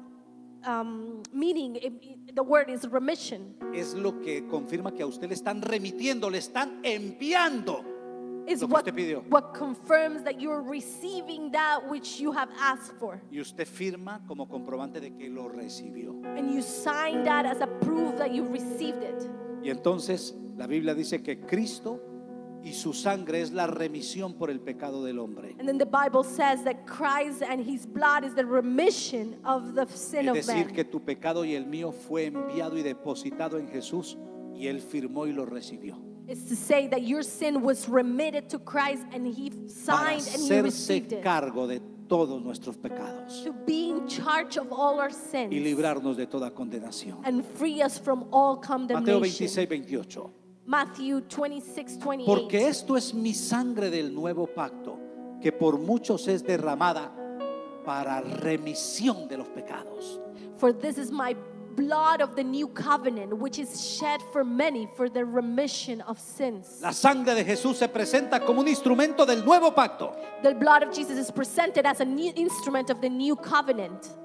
meaning, the word is remission. Es lo que confirma que a usted le están remitiendo, le están enviando It's lo que usted pidió. what confirms that you're receiving that which you have asked for. Y usted firma como comprobante de que lo recibió. And you sign that as a proof that you received it. Y entonces la Biblia dice que Cristo y su sangre es la remisión por el pecado del hombre. And then the Bible says that Christ and his blood is the remission of the sin Es of decir, man. que tu pecado y el mío fue enviado y depositado en Jesús y Él firmó y lo recibió. It's to say that your sin was remitted to Christ and he Para signed and he hacerse received it. cargo de todos nuestros pecados To be in charge of all our sins y librarnos de toda condenación. and free us from all Mateo condemnation. 26, 28. Matthew 26, 28. Porque esto es mi sangre del nuevo pacto, que por muchos es derramada para remisión de los pecados. For this is my blood of the new covenant, which is shed for many for the remission of sins. La sangre de Jesús se presenta como un instrumento del nuevo pacto. The blood of Jesus is presented as a new instrument of the new covenant.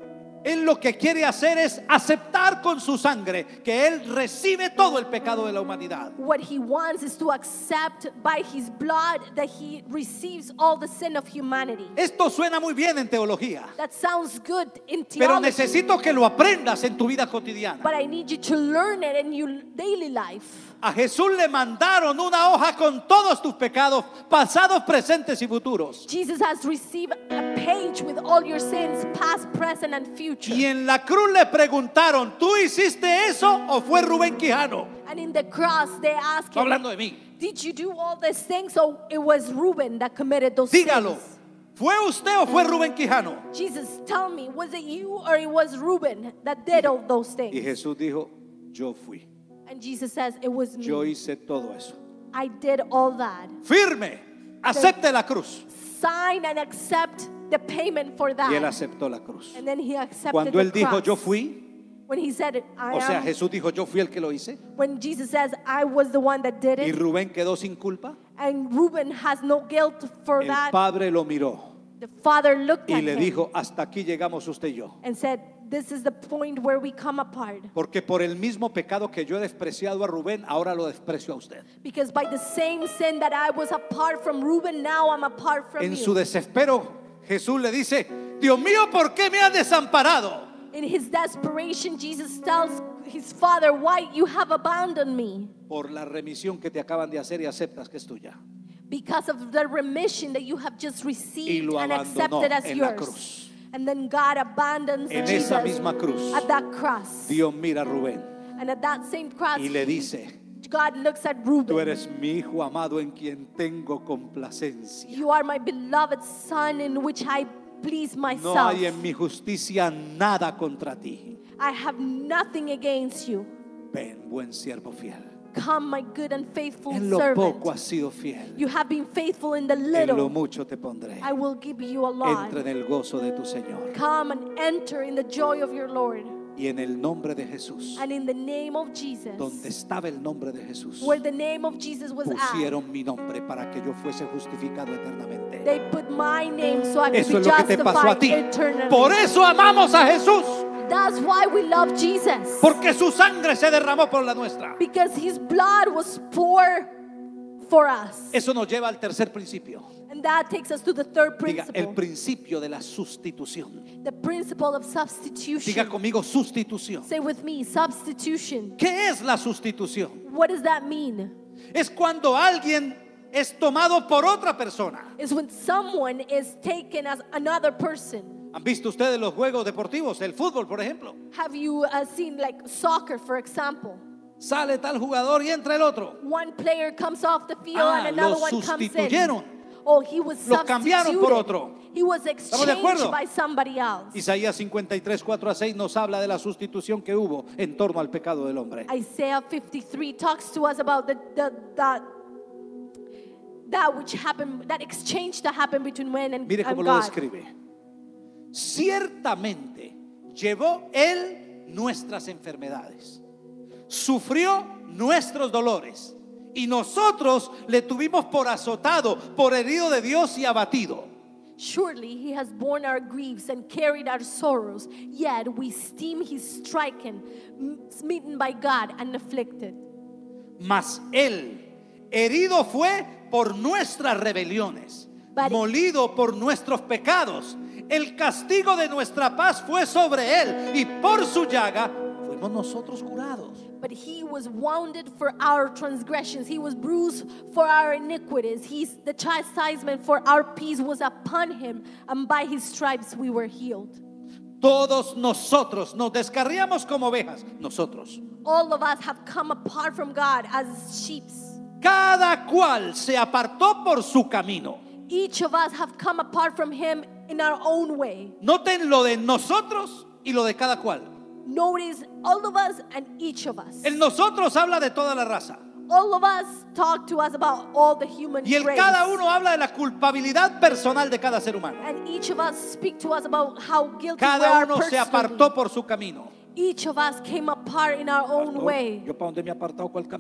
Él lo que quiere hacer es aceptar con su sangre que Él recibe todo el pecado de la humanidad. What he wants is to accept by his blood that he receives all the sin of humanity. Esto suena muy bien en teología, That sounds good in pero theology, necesito que lo aprendas en tu vida cotidiana. but I need you to learn it in your daily life. A Jesús le mandaron una hoja con todos tus pecados, pasados, presentes y futuros. Jesus has received a page with all your sins, past, present, and future. Y en la cruz le preguntaron, ¿tú hiciste eso o fue Rubén Quijano? And in the cross, they asked Estoy him, hablando de mí. did you do all these things, or it was Reuben that committed those Dígalo, sins? ¿fue usted o fue Rubén Quijano? Jesus, tell me, was it you or it was Reuben that did all those Y things? Jesús dijo, yo fui. And Jesus says, it was Yo me. hice todo eso. I did all that. Firme, acepte la cruz. Sign and accept the payment for Y él that. aceptó la cruz. And then he accepted Cuando the él dijo, cross. yo fui, When he said, I o sea, am. Jesús dijo, yo fui el que lo hice. When Jesus says, I was the one that did Y it. Rubén quedó sin culpa. And Reuben has no guilt for El that. padre lo miró The father looked y at le him dijo, hasta aquí llegamos usted y yo. and said, this is the point where we come apart. Porque por el mismo pecado que yo he despreciado a Rubén, ahora lo desprecio a usted. Because by the same sin that I was apart from Reuben, now I'm apart from En su you. desespero, Jesús le dice, Dios mío, ¿por qué me has desamparado? In his desperation, Jesus tells his father, why you have abandoned me? Por la remisión que te acaban de hacer y aceptas que es tuya. Because of the remission that you have just Y received lo and abandonó accepted as en la yours. cruz. And then God abandons En Jesus esa misma cruz, at that cross. Dios mira a Rubén And at that same cross, y le dice, God looks at tú Reuben. eres mi hijo amado en quien tengo complacencia. You are my beloved son in which I please No myself. hay en mi justicia nada contra ti. I have nothing against you. Ven, buen siervo fiel. Come, my good and faithful En lo servant. poco has sido fiel. You have been faithful in the En lo little. mucho te pondré. I will give you a lot. Entra en el gozo de tu Señor. Come and enter in the joy of your Lord. Y en el nombre de Jesús, And in the name of Jesus, donde estaba el nombre de Jesús, where the name of Jesus was at, pusieron mi nombre para que yo fuese justificado eternamente. they put my name so I could Eso be es lo que te pasó a justified ti. eternally. Por eso amamos a Jesús, That's why we love Jesus. porque su sangre se derramó por la nuestra. Because his blood was poured for us. Eso nos lleva al tercer principio. And that takes us to the third Diga, el principle. principio de la sustitución. The principle of substitution. Diga conmigo, sustitución. Say with me, substitution. ¿Qué es la sustitución? What does that mean? Es cuando alguien es tomado por otra persona. It's when someone is taken as another person. ¿Han visto ustedes los juegos deportivos? El fútbol, por ejemplo. Have you seen like soccer, for example? Sale tal jugador y entra el otro. One player comes off the field Ah, and another lo one comes in. sustituyeron. Oh, he was Lo cambiaron por substituted. otro. He was de acuerdo? exchanged by somebody else. Isaías 53, 4 a 6 nos habla de la sustitución que hubo en torno al pecado del hombre. Isaiah 53 talks to us about that which happened, that exchange that happened between man and, Mire and cómo lo God. describe. Ciertamente llevó él nuestras enfermedades, sufrió nuestros dolores y nosotros le tuvimos por azotado, por herido de Dios y abatido. Surely he has borne our griefs and carried our sorrows, yet we esteem his stricken, smitten by God and afflicted. Mas él herido fue por nuestras rebeliones, But- molido por nuestros pecados. El castigo de nuestra paz fue sobre él y por su llaga fuimos nosotros curados. But he was wounded for our transgressions. He was bruised for our iniquities. The chastisement for our peace was upon him, and by his stripes we were healed. Todos nosotros nos descarriamos como ovejas, nosotros. All of us have come apart from God as sheep. Cada cual se apartó por su camino. Each of us have come apart from him in our own way. Noten lo de nosotros y lo de cada cual. Notice all of us and each of us. El nosotros habla de toda la raza. All of us talk to us about all the human Y el race. cada uno habla de la culpabilidad personal de cada ser humano. And each of us speak to us about how guilty we Cada are uno se personally. apartó por su camino. Each of us came apart in our own Pastor, way. ¿yo para dónde me he apartado? ¿Cuál camino?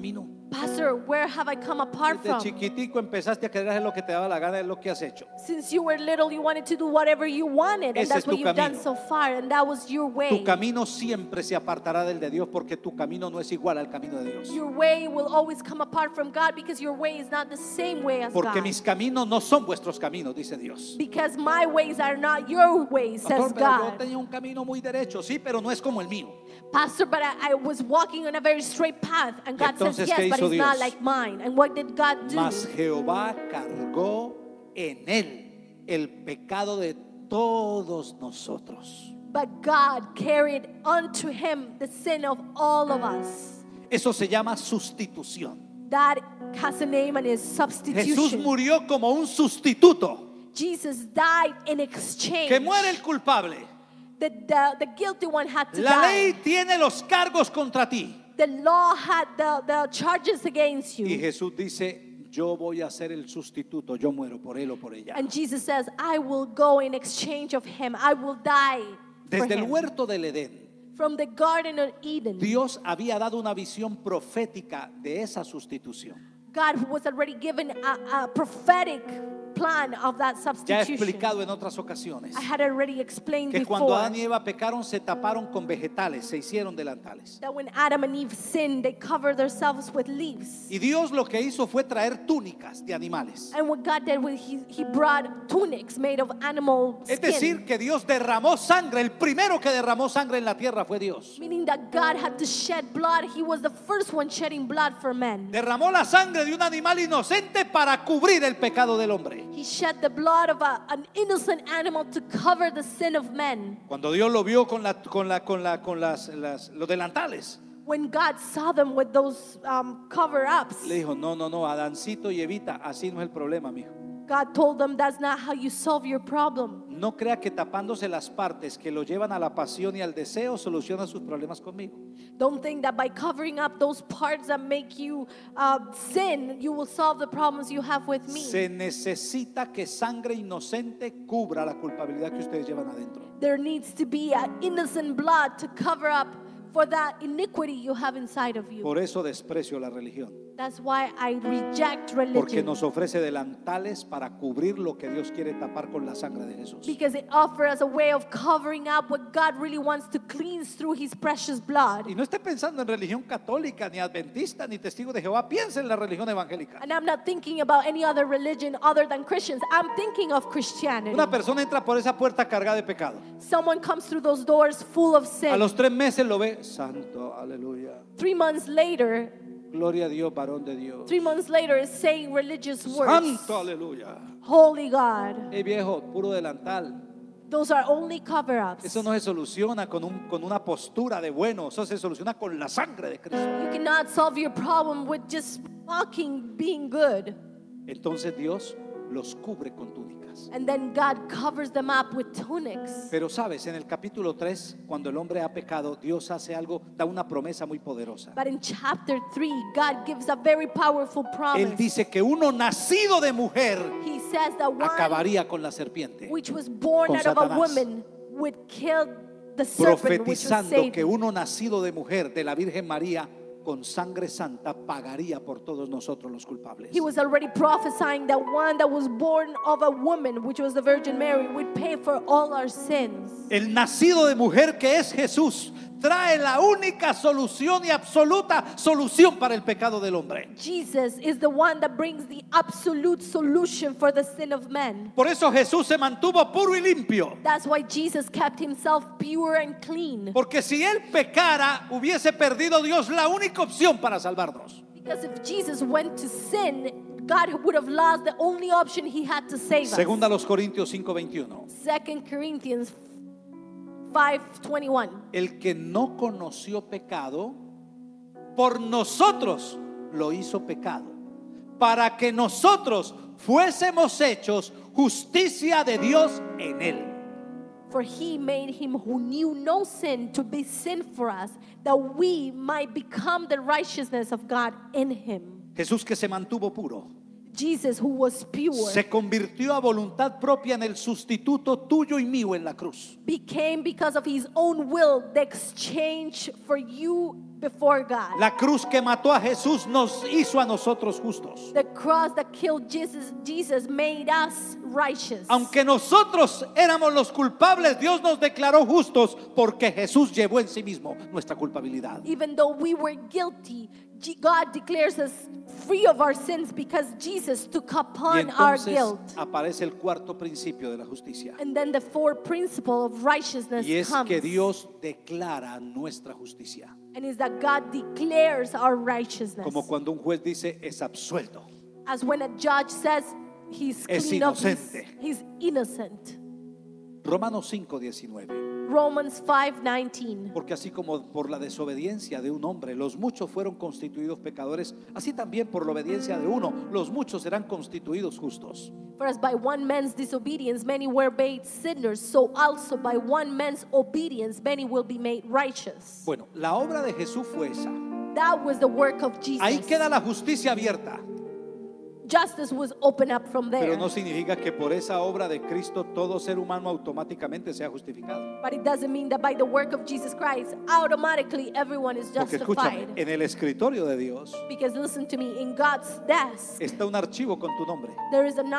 Pastor, where have I come apart Desde from? chiquitico empezaste a querer hacer lo que te daba la gana, es lo que has hecho. Since you were little, you wanted to do whatever you wanted, and Ese that's es what tu you've done camino. so far, and that was your way. Tu camino siempre se apartará del de Dios porque tu camino no es igual al camino de Dios. Your way will always come apart from God because your way is not the same way as Porque God. mis caminos no son vuestros caminos, dice Dios. Because my ways are not your ways, says Pastor, pero yo God. tenía un camino muy derecho, sí, pero no es como el mío. Pastor, but I was walking on a very straight path, and God says, entonces, yes, ¿qué but hizo it's not Dios? like mine. And what did God do? Mas Jehová cargó en él el pecado de todos nosotros. But God carried unto him the sin of all of us. Eso se llama sustitución. That has a name and is Jesús substitution. murió como un sustituto. Jesus died in exchange. Que muere el culpable. The guilty one had to La die. ley tiene los cargos contra ti. The law had the charges against Y you. Jesús dice, yo voy a ser el sustituto, yo muero por él o por ella. And Jesus says, I will go in exchange of him. I will die for Desde el him. huerto del Edén, From the Garden of Eden, Dios había dado una visión profética de esa sustitución. God was already given a prophetic plan of that Ya he substitution. explicado en otras ocasiones I had already explained que cuando before Adán y Eva pecaron se taparon con vegetales, se hicieron delantales. that when Adam and Eve sinned, they covered themselves with leaves. Y Dios lo que hizo fue traer túnicas de animales. And what God did was he brought tunics made of animal Es skin. decir, que Dios derramó sangre. El primero que derramó sangre en la tierra fue Dios. Meaning that God had to shed blood. He was the first one shedding blood for men. Derramó la sangre de un animal inocente para cubrir el pecado del hombre. He shed the blood of an innocent animal to cover the sin of men. Cuando Dios lo vio con los delantales, When God saw them with those cover-ups, le dijo, no, Adancito y Evita, así no es el problema, mijo. God told them that's not how you solve your problem. No crea que tapándose las partes que lo llevan a la pasión y al deseo soluciona sus problemas conmigo. Don't think that by covering up those parts that make you sin, you will solve the problems you have with me. Se necesita que sangre inocente cubra la culpabilidad que ustedes llevan adentro. There needs to be an innocent blood to cover up for that iniquity you have inside of you. Por eso desprecio la religión. That's why I reject Porque religion. nos ofrece delantales para cubrir lo que Dios quiere tapar con la sangre de Jesús. Because it offers us a way of covering up what God really wants to cleanse through His precious blood. Y no esté pensando en religión católica, ni adventista, ni testigo de Jehová. Piensa en la religión evangélica. And I'm not thinking about any other religion other than Christians. I'm thinking of Christianity. Una persona entra por esa puerta cargada de pecado. Someone comes through those doors full of A sin. los 3 meses lo ve, santo, aleluya. 3 months later, Gloria a Dios, varón de Dios. 3 months later is saying religious words. Santo, aleluya. Holy God. Hey viejo, puro delantal. Those are only cover-ups. Eso no se soluciona con una postura de bueno. Eso se soluciona con la sangre de Cristo. You cannot solve your problem with just walking, being good. Entonces Dios los cubre con túnicas. And then God covers them up with tunics. Pero sabes, en el capítulo 3, cuando el hombre ha pecado, Dios hace algo, da una promesa muy poderosa. But in chapter 3, God gives a very powerful Él promise. dice que uno nacido de mujer He says that one acabaría con la serpiente, which was born con out of a Satanás. woman would kill the serpent, which was profetizando que Satan. uno nacido de mujer, de la Virgen María, con sangre santa, pagaría por todos nosotros los culpables. He was already prophesying that one that was born of a woman, which was the Virgin Mary, would pay for all our sins. El nacido de mujer, que es Jesús, trae la única solución y absoluta solución para el pecado del hombre. Jesus is the one that brings the absolute solution for the sin of men. Por eso Jesús se mantuvo puro y limpio. That's why Jesus kept himself pure and clean. Porque si él pecara, hubiese perdido Dios la única opción para salvarnos. Because if Jesus went to sin, God would have lost the only option he had to save us. Segunda a los Corintios 5:21. 2 Corinthians 5:21. El que no conoció pecado, por nosotros lo hizo pecado, para que nosotros fuésemos hechos justicia de Dios en él. For he made him who knew no sin to be sin for us, that we might become the righteousness of God in him. Jesús, que se mantuvo puro, Jesus, who was pure, se convirtió a voluntad propia en el sustituto tuyo y mío en la cruz. became, because of his own will, the exchange for you before God. La cruz que mató a Jesús nos hizo a nosotros justos. The cross that killed Jesus made us righteous. Aunque nosotros éramos los culpables, Dios nos declaró justos porque Jesús llevó en sí mismo nuestra culpabilidad. Even though we were guilty, God declares us free of our sins because Jesus took Y upon our entonces guilt. aparece el cuarto principio de la justicia. And then the fourth principle of righteousness Y es comes. que Dios declara nuestra justicia. And is that God declares our righteousness. Como cuando un juez dice es absuelto. As when a judge says he's Es clean of inocente. he's innocent. Romanos 5:19. Romans 5:19. Porque así como por la desobediencia de un hombre los muchos fueron constituidos pecadores, así también por la obediencia de uno los muchos serán constituidos justos. For as by one man's disobedience many were made sinners, so also by one man's obedience many will be made righteous. Bueno, la obra de Jesús fue esa. That was the work of Jesus. Ahí queda la justicia abierta. Justice was opened up from there. Pero no significa que por esa obra de Cristo todo ser humano automáticamente sea justificado. But it doesn't mean that by the work of Jesus Christ, automatically everyone is Porque escúchame, justified. en el escritorio de Dios Because listen to me, in God's desk, está un archivo con tu nombre. there is an Y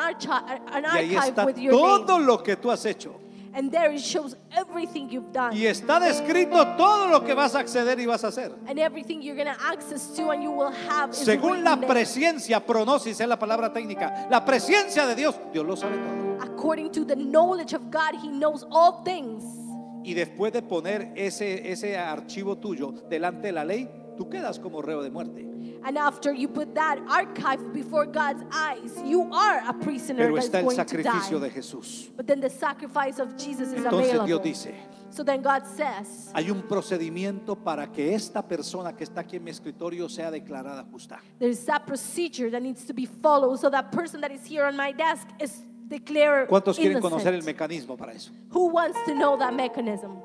ahí archive está with your todo name. lo que tú has hecho. And there it shows everything you've done. Y está descrito todo lo que vas a acceder y vas a hacer. And everything you're going to access to and you will have is Según la written there. presencia, pronosis es la palabra técnica. La presencia de Dios, Dios lo sabe todo. According to the knowledge of God, He knows all things. Y después de poner ese archivo tuyo delante de la ley, tú quedas como reo de muerte. And after you put that archive before God's eyes, you are a prisoner Pero that's está el going to sacrificio die. de Jesús. But then the sacrifice of Jesus is Entonces available. Dios dice, So then God says, hay un procedimiento para que esta persona que está aquí en mi escritorio sea declarada justa. there's that procedure that needs to be followed so that person that is here on my desk is declared ¿Cuántos quieren innocent. conocer el mecanismo para eso? Who wants to know that mechanism?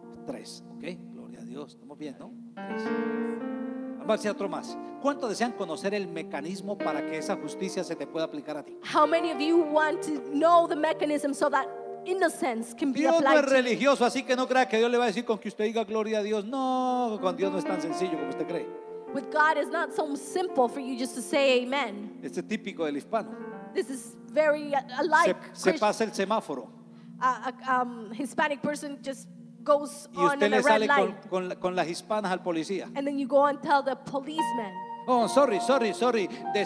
3, ¿ok? Gloria a Dios, estamos bien, ¿no? 3. Vamos a decir otro más. ¿Cuántos desean conocer el mecanismo para que esa justicia se te pueda aplicar a ti? How many of you want to know the mechanism so that innocence can be Dios no applied es to you? religioso, así que no crea que Dios le va a decir con que usted diga gloria a Dios. No, con Dios no es tan sencillo como usted cree. With God, it's not so simple for you just to say amen. Este es típico del hispano. This is very alike. Se pasa el semáforo Hispanic person just goes y on usted in a le red sale light. con las hispanas al policía. And then you go and tell the policeman, Oh, sorry. The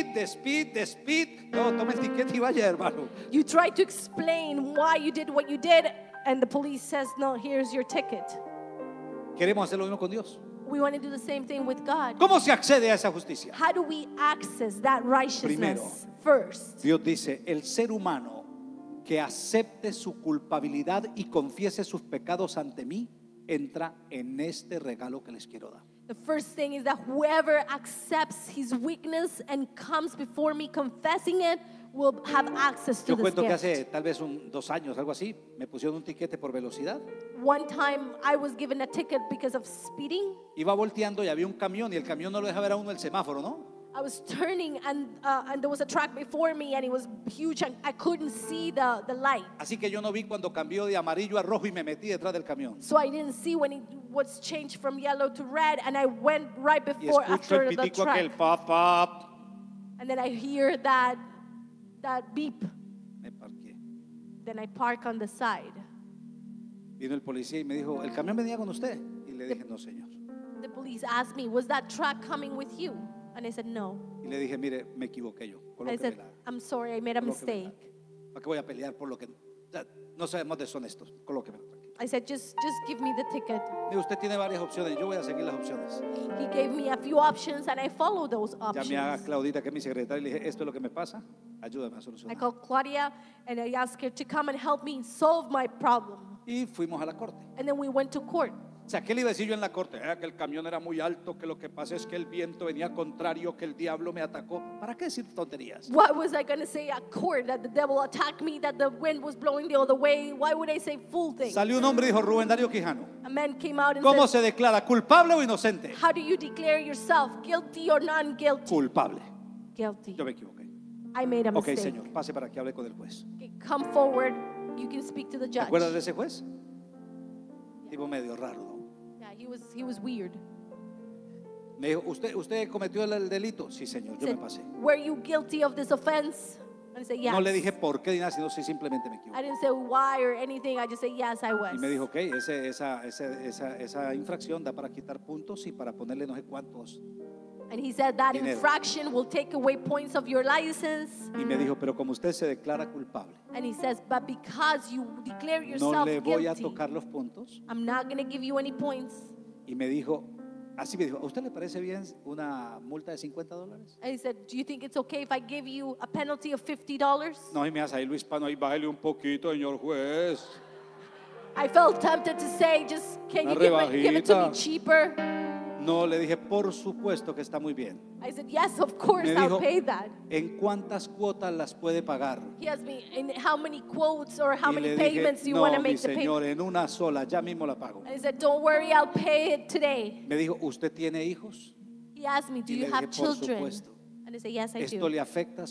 speed. No, tome el tiquete y vaya, hermano. you try to explain why you did what you did, and the police says, no, here's your ticket. Queremos hacer lo mismo con Dios. We want to do the same thing with God. ¿Cómo se accede a esa justicia? How do we access that righteousness? Primero, First, Dios dice, el ser humano que acepte su culpabilidad y confiese sus pecados ante mí, entra en este regalo que les quiero dar. the first thing is that whoever accepts his weakness and comes before me confessing it will have access to Yo this cuento que gift. hace tal vez 2 años, algo así, me pusieron un tiquete por velocidad. One time I was given a ticket because of speeding. Iba volteando y había un camión y el camión no lo deja ver a uno el semáforo, ¿no? I was turning and there was a truck before me and it was huge and I couldn't see the light. Así que yo no vi cuando cambió de amarillo a rojo y me metí detrás del camión. So I didn't see when it was changed from yellow to red and I went right Y before escucho after el the pitico truck. aquel, pop, pop. And then I hear that beep. Me parqué. Then I park on the side. Vino el policía y me dijo, ¿el camión venía con usted? Y le dije, no, señor. The police asked me, was that truck coming with you? And I said, no. Y le dije, mire, me equivoqué yo. I said, Colóquemela. I'm sorry, I made a Colóquemela. mistake. ¿Para qué voy a pelear por lo que no sabemos deshonestos? Colóquemela. I said, just give me the ticket. Mire, usted tiene varias opciones, yo voy a seguir las opciones. He gave me a few options and I followed those Llamé a options. Claudita, que es mi secretaria, y le dije, esto es lo que me pasa, ayúdame a I solucionar. called Claudia and I asked her to come and help me solve my problem. Y fuimos a la corte. And then we went to court. O sea, ¿qué le iba a decir yo en la corte? Que el camión era muy alto, que lo que pasa es que el viento venía contrario, que el diablo me atacó. ¿Para qué decir tonterías? What was I going to say at court? That the devil attacked me, that the wind was blowing the other way? Why would I say full things? Salió un hombre y dijo, Rubén Darío Quijano, A man came out and ¿cómo said, se declara, culpable o inocente? how do you declare yourself, guilty or non-guilty? Culpable. Guilty. Yo me equivoqué. I made a Ok, mistake. señor, pase para que hable con el juez. Okay, come forward. You can speak to the ¿Te judge. acuerdas de ese juez? Tipo medio raro, ¿no? Yeah, he was weird. Me dijo, ¿usted cometió el delito? Sí, señor, yo me Said, pasé. were you guilty of this offense? And I said, yes. No le dije por qué ni nada, sino si simplemente me I equivoqué. didn't say why or anything. I just said, yes, I was. Y me dijo, ok, esa infracción da para quitar puntos y para ponerle no sé cuántos. And he said that Dinero. infraction will take away points of your license. Y me dijo, pero como usted se declara culpable, And he says, but because you declare no yourself le voy a guilty, tocar los puntos. I'm not going to give you any points. Y me dijo, así me dijo, ¿a usted le parece bien una multa de $50? And he said, do you think it's okay if I give you a penalty of $50? No, y me hace ahí Luis Pano, ahí bájale un poquito, señor juez. I felt tempted to say, just can you Una give it to me rebajita. cheaper? No, le dije, por supuesto que está muy bien. I said, yes, of course, Me I'll dijo, pay that. ¿en cuántas cuotas las puede pagar? He asked me, in how many quotes or how Y many le dije, payments do you no, want to mi make the señor, payment? en una sola, ya mismo la pago. And he said, don't worry, I'll pay it today. Me dijo, ¿usted tiene hijos? He asked me, do Y you le have dije, por children? supuesto. And I said, yes, I ¿Esto do. le afecta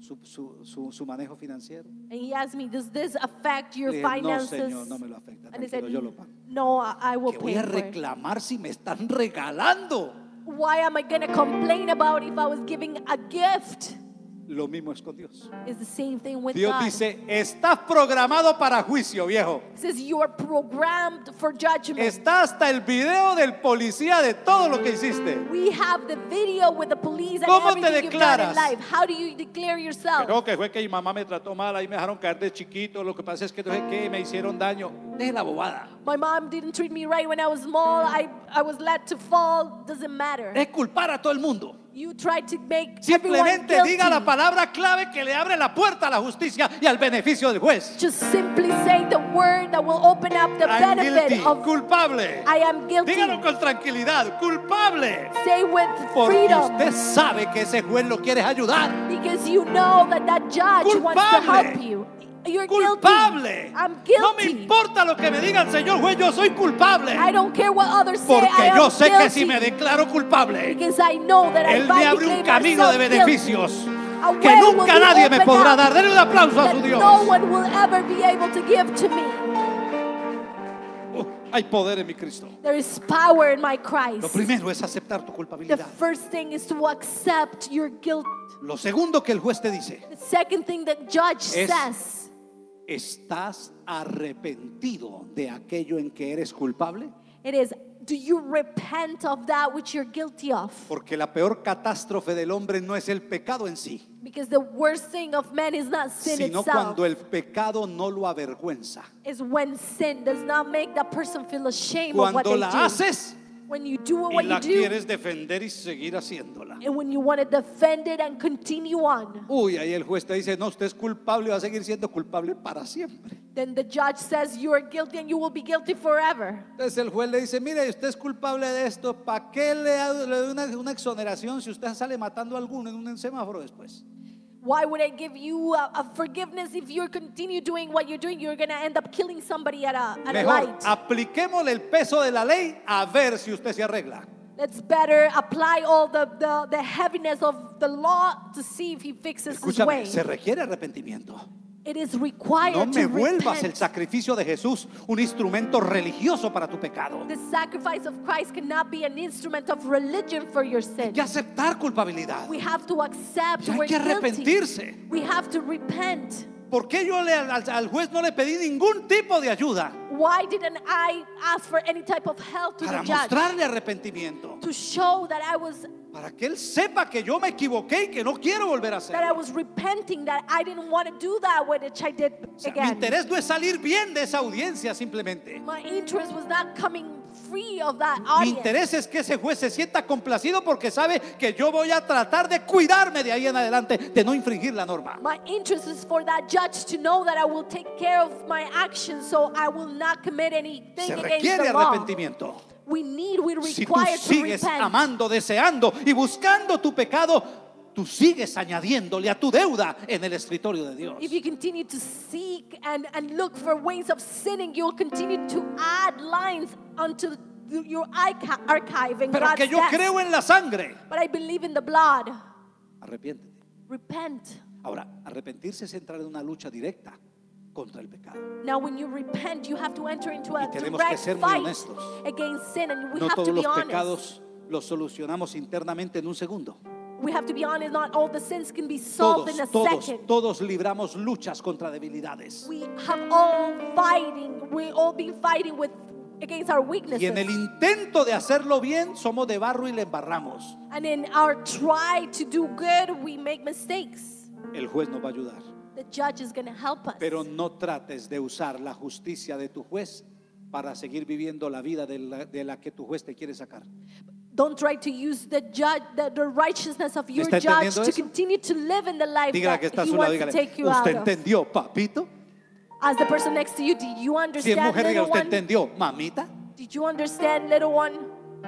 su manejo financiero? And he asked me, does this affect your Le dije, no, finances? señor, no me lo afecta. And I said, Tranquilo, yo lo pago. no, I will ¿Qué voy pay a for it. reclamar si me están regalando? Why am I going to complain about if I was giving a gift? Lo mismo es con Dios. It's the same thing with Dios God. dice, estás programado para juicio, viejo. It says you are programmed for judgment. Está hasta el video del policía de todo lo que hiciste. We have the video with the police and ¿Cómo te everything you've done in declaras? life. How do you declare yourself? Pero que fue que mi mamá me trató mal, ahí me dejaron caer de chiquito, lo que pasa es que no sé qué, me hicieron daño. Deje la bobada. My mom didn't treat me right when I was small. I was led to fall. Doesn't matter. Es culpar a todo el mundo. You try to make everyone Simplemente guilty. diga la palabra clave que le abre la puerta a la justicia y al beneficio del juez. Just simply say the word that will open up the I'm benefit guilty, of culpable. I am guilty. Dígalo con tranquilidad, culpable. Say with Porque freedom. usted sabe que ese juez lo quiere ayudar. Because you know that judge wants to Culpable. help you. You're Culpable. guilty. I'm No me guilty. importa lo que me diga el señor juez, yo soy culpable. I don't care what others say. Porque I am yo sé guilty. que si me declaro culpable, Because I know that Él if me I abre un declare camino de myself beneficios guilty, a que way will nunca be nadie me opened podrá up dar. Denle un aplauso a that su Dios. no one will ever be able to give to me. Hay poder en mi Cristo. There is power in my Lo Christ. primero es aceptar tu The culpabilidad. first thing is to accept your guilt. Lo segundo que el juez te dice, The second thing that judge Es- says, ¿estás arrepentido de aquello en que eres culpable? it is, do you repent of that which you're guilty of? Porque la peor catástrofe del hombre no es el pecado en sí, Because the worst thing of man is not sin sino itself. cuando el pecado no lo avergüenza. Is when sin does not make that person feel ashamed of what Cuando they la do. haces When you do y what la you do, quieres defender y seguir haciéndola. and when you want to defend it and continue on, Uy, ahí el juez te dice, no, usted es culpable y va a seguir siendo culpable para siempre. then the judge says you are guilty and you will be guilty forever. Entonces el juez le dice, mire, usted es culpable de esto, ¿para qué le doy una exoneración si usted sale matando a alguno en un semáforo después? Why would I give you a forgiveness if you continue doing what you're doing? You're going to end up killing somebody at a Mejor, light. apliquémosle el peso de la ley a ver si usted se arregla. Let's better apply all the heaviness of the law to see if he fixes his Escúchame, way. se requiere arrepentimiento. It is required No me to vuelvas el repent. sacrificio de Jesús un instrumento religioso para tu pecado. The sacrifice of Christ cannot be an instrument of religion for your sin. Hay que aceptar culpabilidad. We have to accept Ya hay we're que guilty. arrepentirse. We have to repent. ¿Por qué yo al juez no le pedí ningún tipo de ayuda Why didn't I ask for any type of help to para the judge? mostrarle arrepentimiento? To show that I was Para que él sepa que yo me equivoqué y que no quiero volver a that I hacerlo. was repenting, that I didn't want to do that, which I did O sea, mi again. interés no es salir bien de esa audiencia simplemente. My interest was not coming free of that Mi audience. interés es que ese juez se sienta complacido porque sabe que yo voy a tratar de cuidarme de ahí en adelante, de no infringir la norma. My interest is for that judge to know that I will take care of my actions, so I will not commit anything Se against requiere the law. arrepentimiento. We Si tú require to sigues repent. amando, deseando y buscando tu pecado, tú sigues añadiéndole a tu deuda en el escritorio de Dios. If you continue to seek and look for ways of sinning, you'll continue to add lines onto your archive in Pero God's que yo desk. creo en la sangre. But I believe in the blood. Arrepiéntete. Repent. Ahora, arrepentirse es entrar en una lucha directa contra el pecado. Now, when you repent, you have to enter into a Y tenemos que direct ser muy fight honestos. against sin, and we No have todos to be los honest. pecados los solucionamos internamente en un segundo. We have to be honest. Not all the sins can be solved in a second. Todos libramos luchas contra debilidades. We have all fighting. We all been fighting with against our weaknesses. Y en el intento de hacerlo bien, somos de barro y le embarramos. And in our try to do good, we make mistakes. El juez nos va a ayudar. The judge is going to help us. Pero no trates de usar la justicia de tu juez para seguir viviendo la vida de la que tu juez te quiere sacar. Don't try to use the judge, the righteousness of your está judge entendiendo to eso? continue to live in the life Dígale que that está a he su lado, wants to dígale, take you out ¿usted of. entendió, papito? As the person next to you, did you Si es understand, mujer, diga, little ¿usted one? entendió, mamita? Did you understand, little one?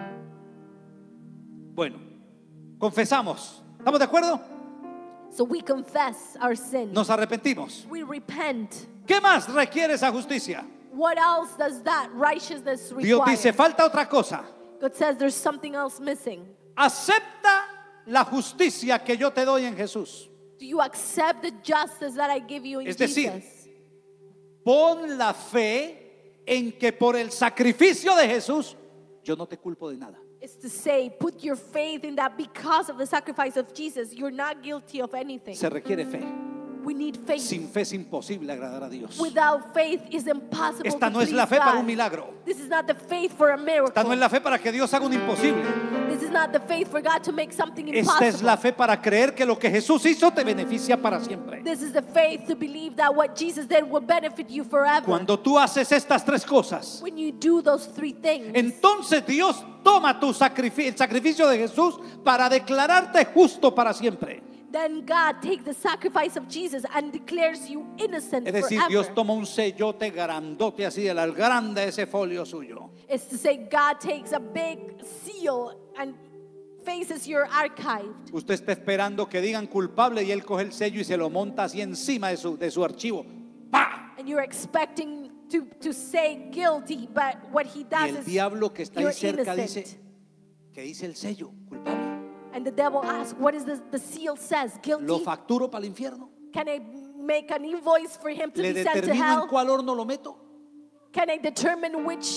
Bueno, confesamos. ¿Estamos de acuerdo? So we confess our sin. Nos arrepentimos. We repent. ¿Qué más requiere esa justicia? What else does that righteousness require? Dios dice, falta otra cosa. God says there's something else missing. Acepta la justicia que yo te doy en Jesús. Do you accept the justice that I give you in Es decir, Jesus? Pon la fe en que por el sacrificio de Jesús yo no te culpo de nada. It's to say, put your faith in that because of the sacrifice of Jesus, you're not guilty of anything. Se requiere fe. We need faith. Sin fe es imposible agradar a Dios. Without faith, it's impossible Esta to no es please la fe para God. un milagro. This is not the faith for a miracle. Esta no es la fe para que Dios haga un imposible. This is not the faith for God to make something Esta impossible. es la fe para creer que lo que Jesús hizo te beneficia para siempre. This is the faith to believe that what Jesus did will benefit you forever. Cuando tú haces estas tres cosas, When you do those three things, entonces Dios toma el sacrificio de Jesús para declararte justo para siempre. then God takes the sacrifice of Jesus and declares you innocent Es decir, forever. Dios toma un sellote grandote así, el grande ese folio suyo. It's to say God takes a big seal and faces your archive. Usted está esperando que digan culpable y él coge el sello y se lo monta así encima de su archivo. ¡Pah! And you're expecting to say guilty, but what he Y does el is diablo que está ahí you're cerca innocent. dice, ¿qué dice el sello? Culpable. And the devil asks, what is the seal says? Guilty? ¿Lo facturo para el infierno? Can I make an invoice for him to ¿Le be sent to determino hell? en cuál horno lo meto? Can I determine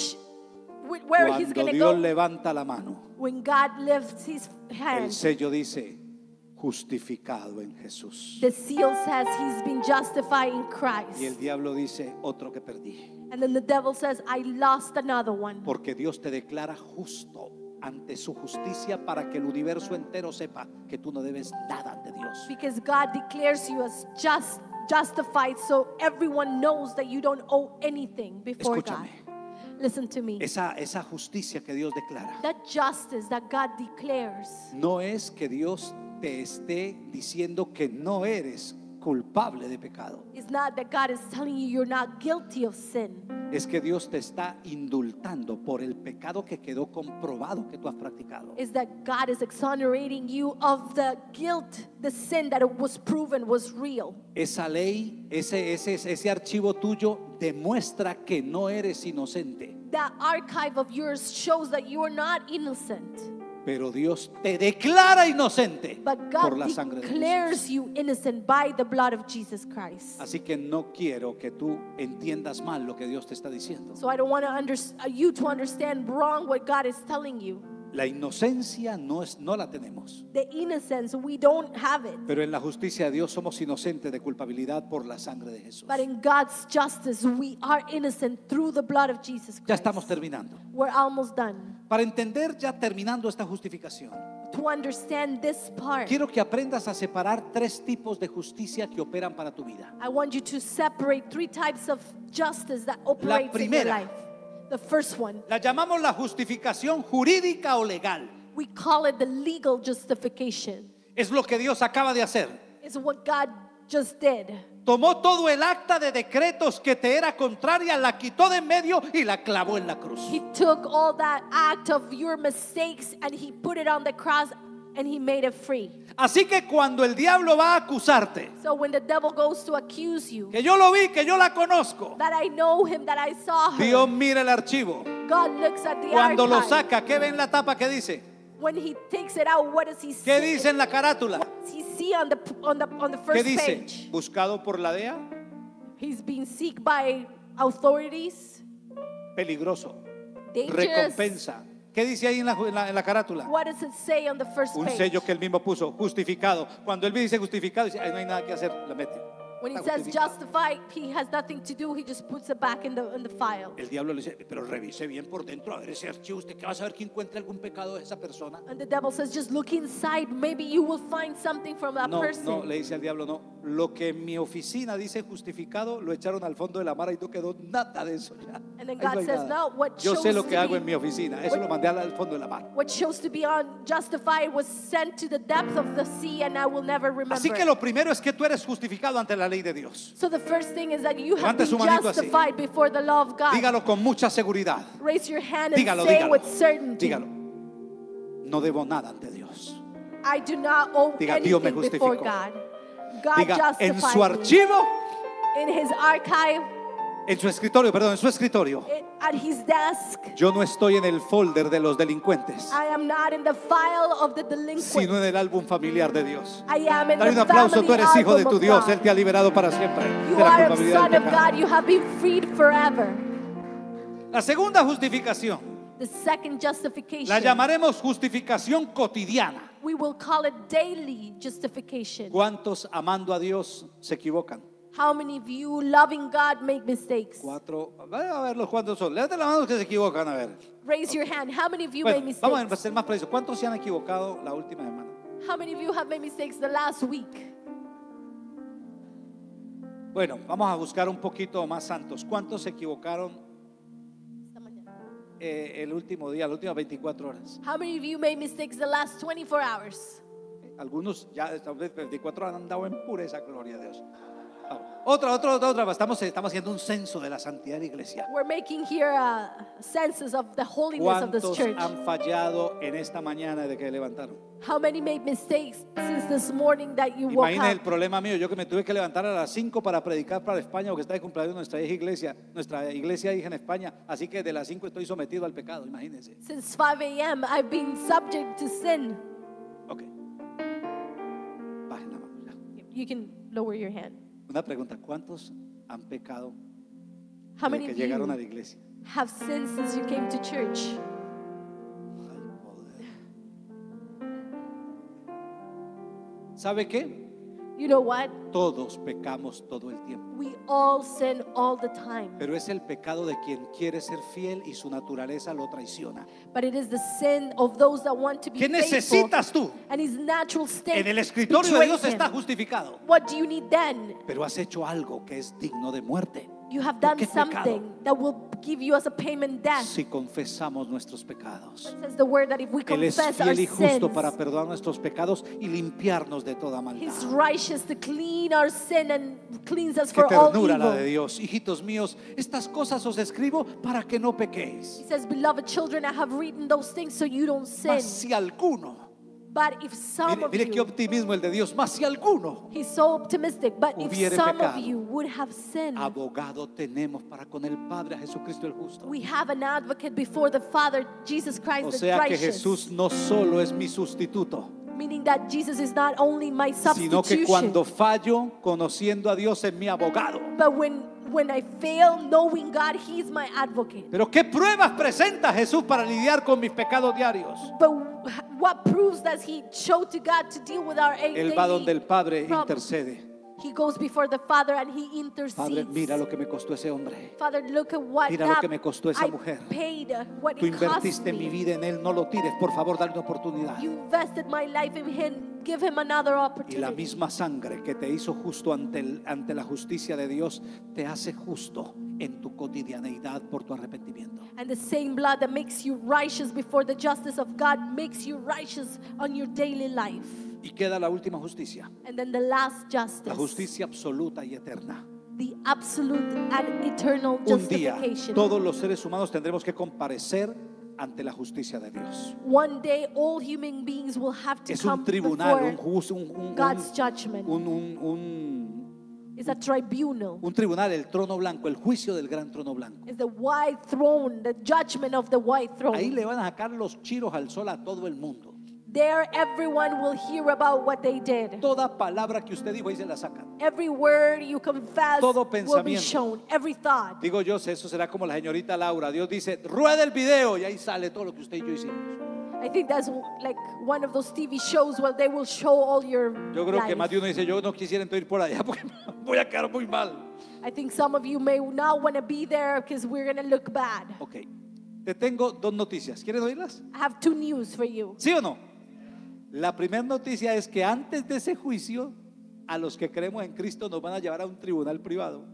where he's Cuando going to Dios go? levanta la mano, When God lifts his el hand, sello dice, justificado en Jesús. the seal says he's been justified in Y el Christ. diablo dice, otro que perdí. And then the devil says, I lost another one. Porque Dios te declara justo ante su justicia para que el universo entero sepa que tú no debes nada ante Dios. Because God declares you as justified, so everyone knows that you don't owe anything before Escúchame. God. Listen to me. Esa justicia que Dios declara That justice that God declares no es que Dios te esté diciendo que no eres culpable de pecado. is not that God is telling you you're not guilty of sin. Es que Dios te está indultando por el pecado que quedó comprobado que tú has practicado. Is that God is exonerating you of the guilt, the sin that it was proven was real. Esa ley, ese archivo tuyo demuestra que no eres inocente. That archive of yours shows that you are not innocent. Pero Dios te declara inocente But por God la sangre de declares Jesús. you innocent by the blood of Jesus Christ. Así que no quiero que tú entiendas mal lo que Dios te está diciendo. So I don't want you to understand wrong what God is telling you. La inocencia no la tenemos. The innocence, we don't have it. Pero en la justicia de Dios somos inocentes de culpabilidad por la sangre de Jesús. But in God's justice, we are innocent through the blood of Jesus Ya Christ. estamos terminando. We're almost done. Para entender ya terminando esta justificación, To understand this part, quiero que aprendas a separar tres tipos de justicia que operan para tu vida. I want you to separate three types of justice that operates in your primera. life. The first one, La llamamos la justificación jurídica o legal. we call it the legal justification. Es lo que Dios acaba de hacer. It's what God just did. Tomó todo el acta de decretos que te era contraria, la quitó de en medio y la clavó en la cruz. He took all that act of your mistakes and he put it on the cross and he made it free. Así que cuando el diablo va a acusarte, So when the devil goes to accuse you, que yo lo vi, que yo la conozco, that I know him, that I saw her, Dios mira el archivo. God looks at the Cuando lo archive. saca, ¿qué ve en la tapa? ¿Qué dice? When he takes it out, what does he ¿Qué see? dice en la carátula? What does he see see on the ¿Qué first dice? page. Buscado por la DEA, He's being sought by authorities. peligroso, Dangerous. recompensa. ¿Qué dice ahí en la carátula? What does it say on the first Un page? sello que él mismo puso, justificado. Cuando él dice justificado, dice, "Ay, no hay nada que hacer", la mete. When he Está says justificado. justified, he has nothing to do. He just puts it back in the file. El diablo le dice, pero revise bien por dentro, a ver ese archivo, usted que va a saber que encuentre algún pecado de esa persona. And the devil says, just look inside. Maybe you will find something from that No, person. no, le dice al diablo, no. Lo que en mi oficina dice justificado, lo echaron al fondo de la mar y no quedó nada de eso ya. And then Ahí no God hay says, nada. no, what Yo sé shows lo to que hago be- en mi oficina, eso lo mandé al fondo de la mar. What shows to be unjustified was sent to the depth of the sea, and I will never remember. Así que lo primero es que tú eres justificado ante la ley de Dios. So the first thing is that you have Levante been su manito así. justified before the law of God. Dígalo con mucha seguridad. Raise your hand and Dígalo, say dígalo. with certainty, Dígalo. No debo nada ante Dios. I do not owe Diga, Dios me anything before justificó. God. God Diga, en justified su me. archivo, In his archive, en su escritorio, perdón, en su escritorio. at his desk, Yo no estoy en el folder de los delincuentes, I am not in the file of the delinquent. sino en el álbum familiar de Dios. I am in Dale the un aplauso, family tú eres hijo de album tu of Dios, God. Él te ha liberado para siempre You de la are a culpabilidad son del of pecado. God. You have been freed forever. La segunda justificación, The second justification, la llamaremos justificación cotidiana. we will call it daily justification. ¿Cuántos amando a Dios se equivocan? How many of you loving God make mistakes? 4, a ver los cuántos son. Levanten la mano los que se equivocan, a ver. Raise your hand. How many of you Bueno, made vamos a mistakes? ser más precisos. ¿Cuántos se han equivocado la última semana? How many of you have made mistakes the last week? Bueno, vamos a buscar un poquito más santos. ¿Cuántos se equivocaron el último día, las últimas 24 horas? How many of you made mistakes the last 24 hours? Algunos ya estas 24 horas han andado en pureza, gloria a Dios. Otra. Estamos haciendo un censo de la santidad de la iglesia. We're making here census of the holiness of this ¿Cuántos church. han fallado en esta mañana de que levantaron? How many made mistakes since this morning that you woke Imagina el up? problema mío, yo que me tuve que levantar a las 5 para predicar para España, porque está de cumpleaños nuestra iglesia hija en España, así que de las 5 estoy sometido al pecado, imagínense. Since 5 a.m., I've been subject to sin. Ok. Bajen la mano ya. You can lower your hand. Una pregunta, ¿cuántos han pecado How desde many que of llegaron a la you iglesia? have sinned since you came to church? Ay, poder. ¿Sabe qué? You know what? Todos pecamos todo el tiempo. We all sin all the time. Pero es el pecado de quien quiere ser fiel y su naturaleza lo traiciona. But it is the sin of those that want to be ¿Qué faithful, necesitas tú? and his natural state En el escritorio de betrays Dios him. está justificado. What do you need then? Pero has hecho algo que es digno de muerte. You have ¿Por done qué something pecado? that will give you as a payment death. Si confesamos nuestros pecados. It says the word that if we Él es confess our fiel y justo sins, para perdonar nuestros pecados y limpiarnos de toda He's maldad. righteous to clean our sin and cleanse us Qué for all ternura la de evil. Dios. Hijitos míos, estas cosas os escribo para que no pequéis. He says, beloved children, I have written those things so you don't sin. Mas si alguno, But if some mire, of mire qué you, optimismo el de Dios, mas si alguno, he's so optimistic, but if hubiere some pecado, of you would have sinned, abogado tenemos para con el Padre, a Jesucristo el justo. we have an advocate before the Father, Jesus Christ O the sea que righteous. Jesús no solo es mi sustituto, Meaning that Jesus is not only my sino que substitution, cuando fallo, conociendo a Dios, es mi abogado. but when I fail knowing God, He's my advocate. Pero ¿qué pruebas presenta Jesús para lidiar con mis pecados diarios? But what proves that He showed to God to deal with our Él va donde el Padre problems? intercede. He goes before the Father and He Padre, intercedes. mira lo que me costó ese hombre. Father, look at what Mira lo that que me costó esa I mujer. paid, what Tú it cost invertiste mi me. vida en Él, no lo tires, por favor, dale una oportunidad. You invested my life in Him. Give Him another Y la opportunity. misma sangre que te hizo justo ante la justicia de Dios, te hace justo en tu cotidianeidad por tu arrepentimiento. And the same blood that makes you righteous before the justice of God makes you righteous on your daily life. Y queda la última justicia, And then the last la justice, justicia absoluta y eterna. the absolute and eternal Un día justification. todos los seres humanos tendremos que comparecer ante la justicia de Dios. One day all human beings will have to Es come un tribunal, before God's judgment. It's a tribunal. un tribunal, el trono blanco, el juicio del gran trono blanco. It's the white throne, the judgment of the white Ahí throne. le van a sacar los chiros al sol a todo el mundo. There everyone will hear about what they did. Toda palabra que usted dijo ahí se la sacan. Every word you confess Todo will be pensamiento. shown. Every thought. Digo yo, eso será como la señorita Laura. Dios dice, rueda el video y ahí sale todo lo que usted y yo hicimos. I think that's like one of those TV shows where they will show all your Yo creo que life. más de uno dice, yo no quisiera entonces ir por allá porque voy a quedar muy mal. I think some of you may not want to be there because we're going to look bad. Ok, te tengo dos noticias. ¿Quieres oírlas? I have two news for you. ¿Sí o no? La primera noticia es que antes de ese juicio, a los que creemos en Cristo nos van a llevar a un tribunal privado.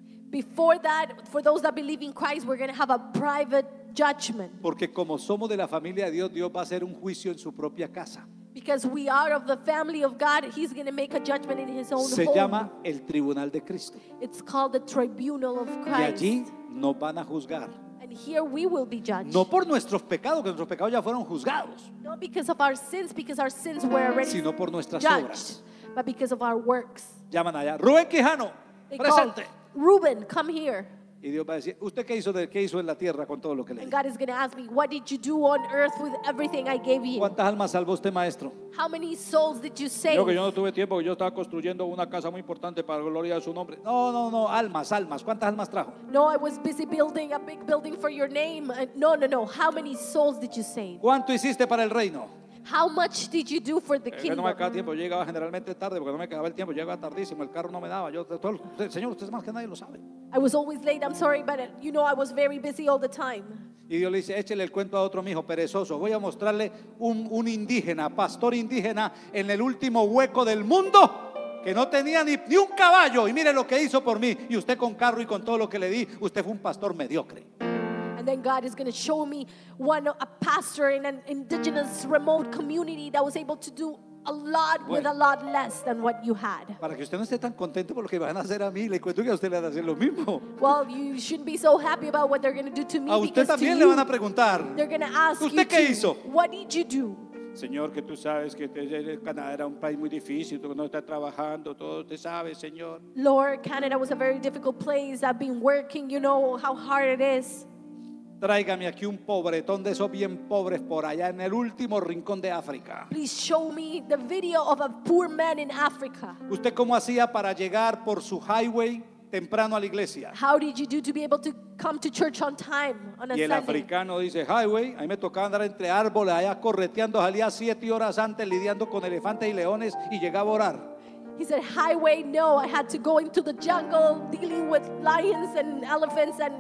Before that, for those that believe in Christ, we're going to have a private judgment. Porque como somos de la familia de Dios, Dios va a hacer un juicio en su propia casa. Because we are of the family of God, He's going to make a judgment in His own Se home. llama el tribunal de Cristo. It's called the tribunal of Y Christ. allí nos van a juzgar. And here we will be judged. No por nuestros pecados, que nuestros pecados ya fueron juzgados, Not because of our sins, because our sins were already sino por nuestras judged, obras. but because of our works. Llaman allá, Rubén Quijano, They call, presente. Reuben, come here. Y Dios va a decir, ¿usted qué hizo en la tierra con todo lo que le And di? God is going to ask me, what did you do on earth with everything I gave you? ¿Cuántas almas salvó usted, maestro? How many souls did you save? Yo que yo no tuve tiempo, yo estaba construyendo una casa muy importante para la gloria de su nombre. No, almas. ¿Cuántas almas trajo? No, I was busy building a big building for your name. No. How many souls did you save? ¿Cuánto hiciste para el reino? How much did you do for the Que kingdom? no me quedaba tiempo, yo llegaba generalmente tarde porque no me quedaba el tiempo, yo llegaba tardísimo, el carro no me daba. Señor, usted es más que nadie lo sabe. I was always late. I'm sorry, but I was very busy all the time. Y Dios le dice, échele el cuento a otro mijo perezoso. Voy a mostrarle un indígena, pastor indígena, en el último hueco del mundo, que no tenía ni un caballo. Y mire lo que hizo por mí. Y usted con carro y con todo lo que le di, usted fue un pastor mediocre. And then God is going to show me a pastor in an indigenous remote community that was able to do a lot with Bueno. a lot less than what you had. Para que usted no esté tan contento por lo que van a hacer a mí, le cuento que a usted le van a hacer lo mismo. Well, you shouldn't be so happy about what they're going to do to me, A usted because to también le you, van a preguntar, they're going to ask you ¿usted qué hizo? what did you do? Señor, que tú sabes que Canadá era un país muy difícil, tú no estás trabajando, todo te sabes, Señor. Lord, Canada was a very difficult place. I've been working, you know how hard it is. tráigame aquí un pobretón de esos bien pobres por allá en el último rincón de África. Please show me the video of a poor man in Africa. ¿Usted cómo hacía para llegar por su highway temprano a la iglesia? How did you do to be able to come to church on time on a Y el Sunday? africano dice highway, a mí me tocaba andar entre árboles allá correteando, salía 7 horas antes lidiando con elefantes y leones y llegaba a orar. He said, highway, no, I had to go into the jungle dealing with lions and elephants and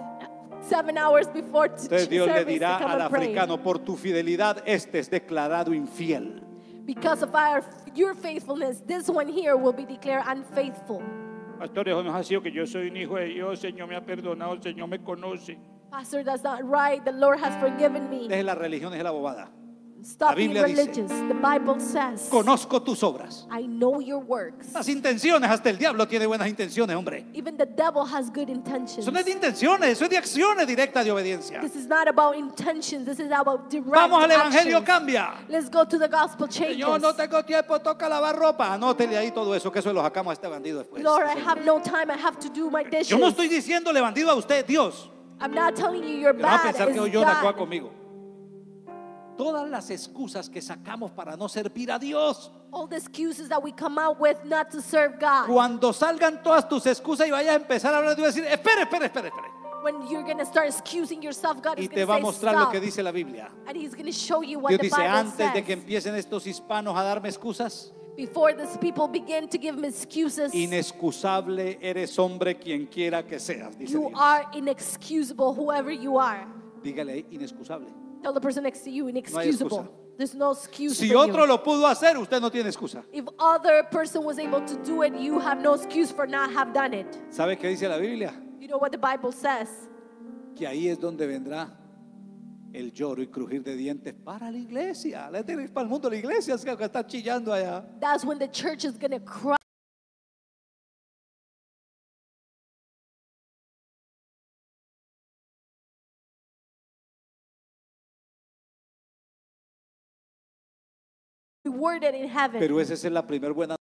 7 hours before Entonces Dios le service to dirá come al and pray. africano, por tu fidelidad este es declarado infiel. Because of your faithfulness, this one here will be declared unfaithful. Pastor, eso no ha sido que yo soy un hijo de Dios, Señor me ha perdonado, el Señor me conoce. Pastor, that's not right. The Lord has forgiven me. Deje la religión, deje la bobada. Stop being Biblia dice, religious. The Bible says, Conozco tus obras. I know your works. Las intenciones, hasta el diablo tiene buenas intenciones, hombre. Even the devil has good intentions. Eso no es de intenciones, eso es de acciones directas de obediencia. This is not about intentions. This is about direct Vamos al evangelio, actions. cambia. Let's go to the gospel changes. Señor, no tengo tiempo, toca lavar ropa. Anótele ahí todo eso, que eso lo sacamos a este bandido después. Lord, I have no time. I have to do my dishes. Yo no estoy diciéndole bandido a usted, Dios. I'm not telling you you're Que no va a bad. pensar que It's hoy Jonah God. conmigo. Todas las excusas que sacamos para no servir a Dios. All the excuses that we come out with not to serve God. Cuando salgan todas tus excusas y vayas a empezar a hablar, te voy a decir, espere. When you're going to start excusing yourself, God Y is te going va a to say mostrar stop. lo que dice la Biblia. And He's going to show you what Dios the dice, Bible antes de que says. empiecen estos hispanos a darme excusas, Before these people begin to give me excuses, inexcusable eres hombre quien quiera que seas, dice you Dios. are inexcusable, whoever you are. Dígale ahí, inexcusable. Tell the person next to you, inexcusable. excusa. There's no excuse Si for otro you. lo pudo hacer, usted no tiene excusa. If other person was able to do it, you have no excuse for not have done it. ¿Sabe qué dice la Biblia? You know what the Bible says? Que ahí es donde vendrá el lloro y crujir de dientes para la iglesia. Para el mundo, la iglesia es que está chillando allá. That's when the church is going to cry. Worded in heaven. Pero esa es la primera buena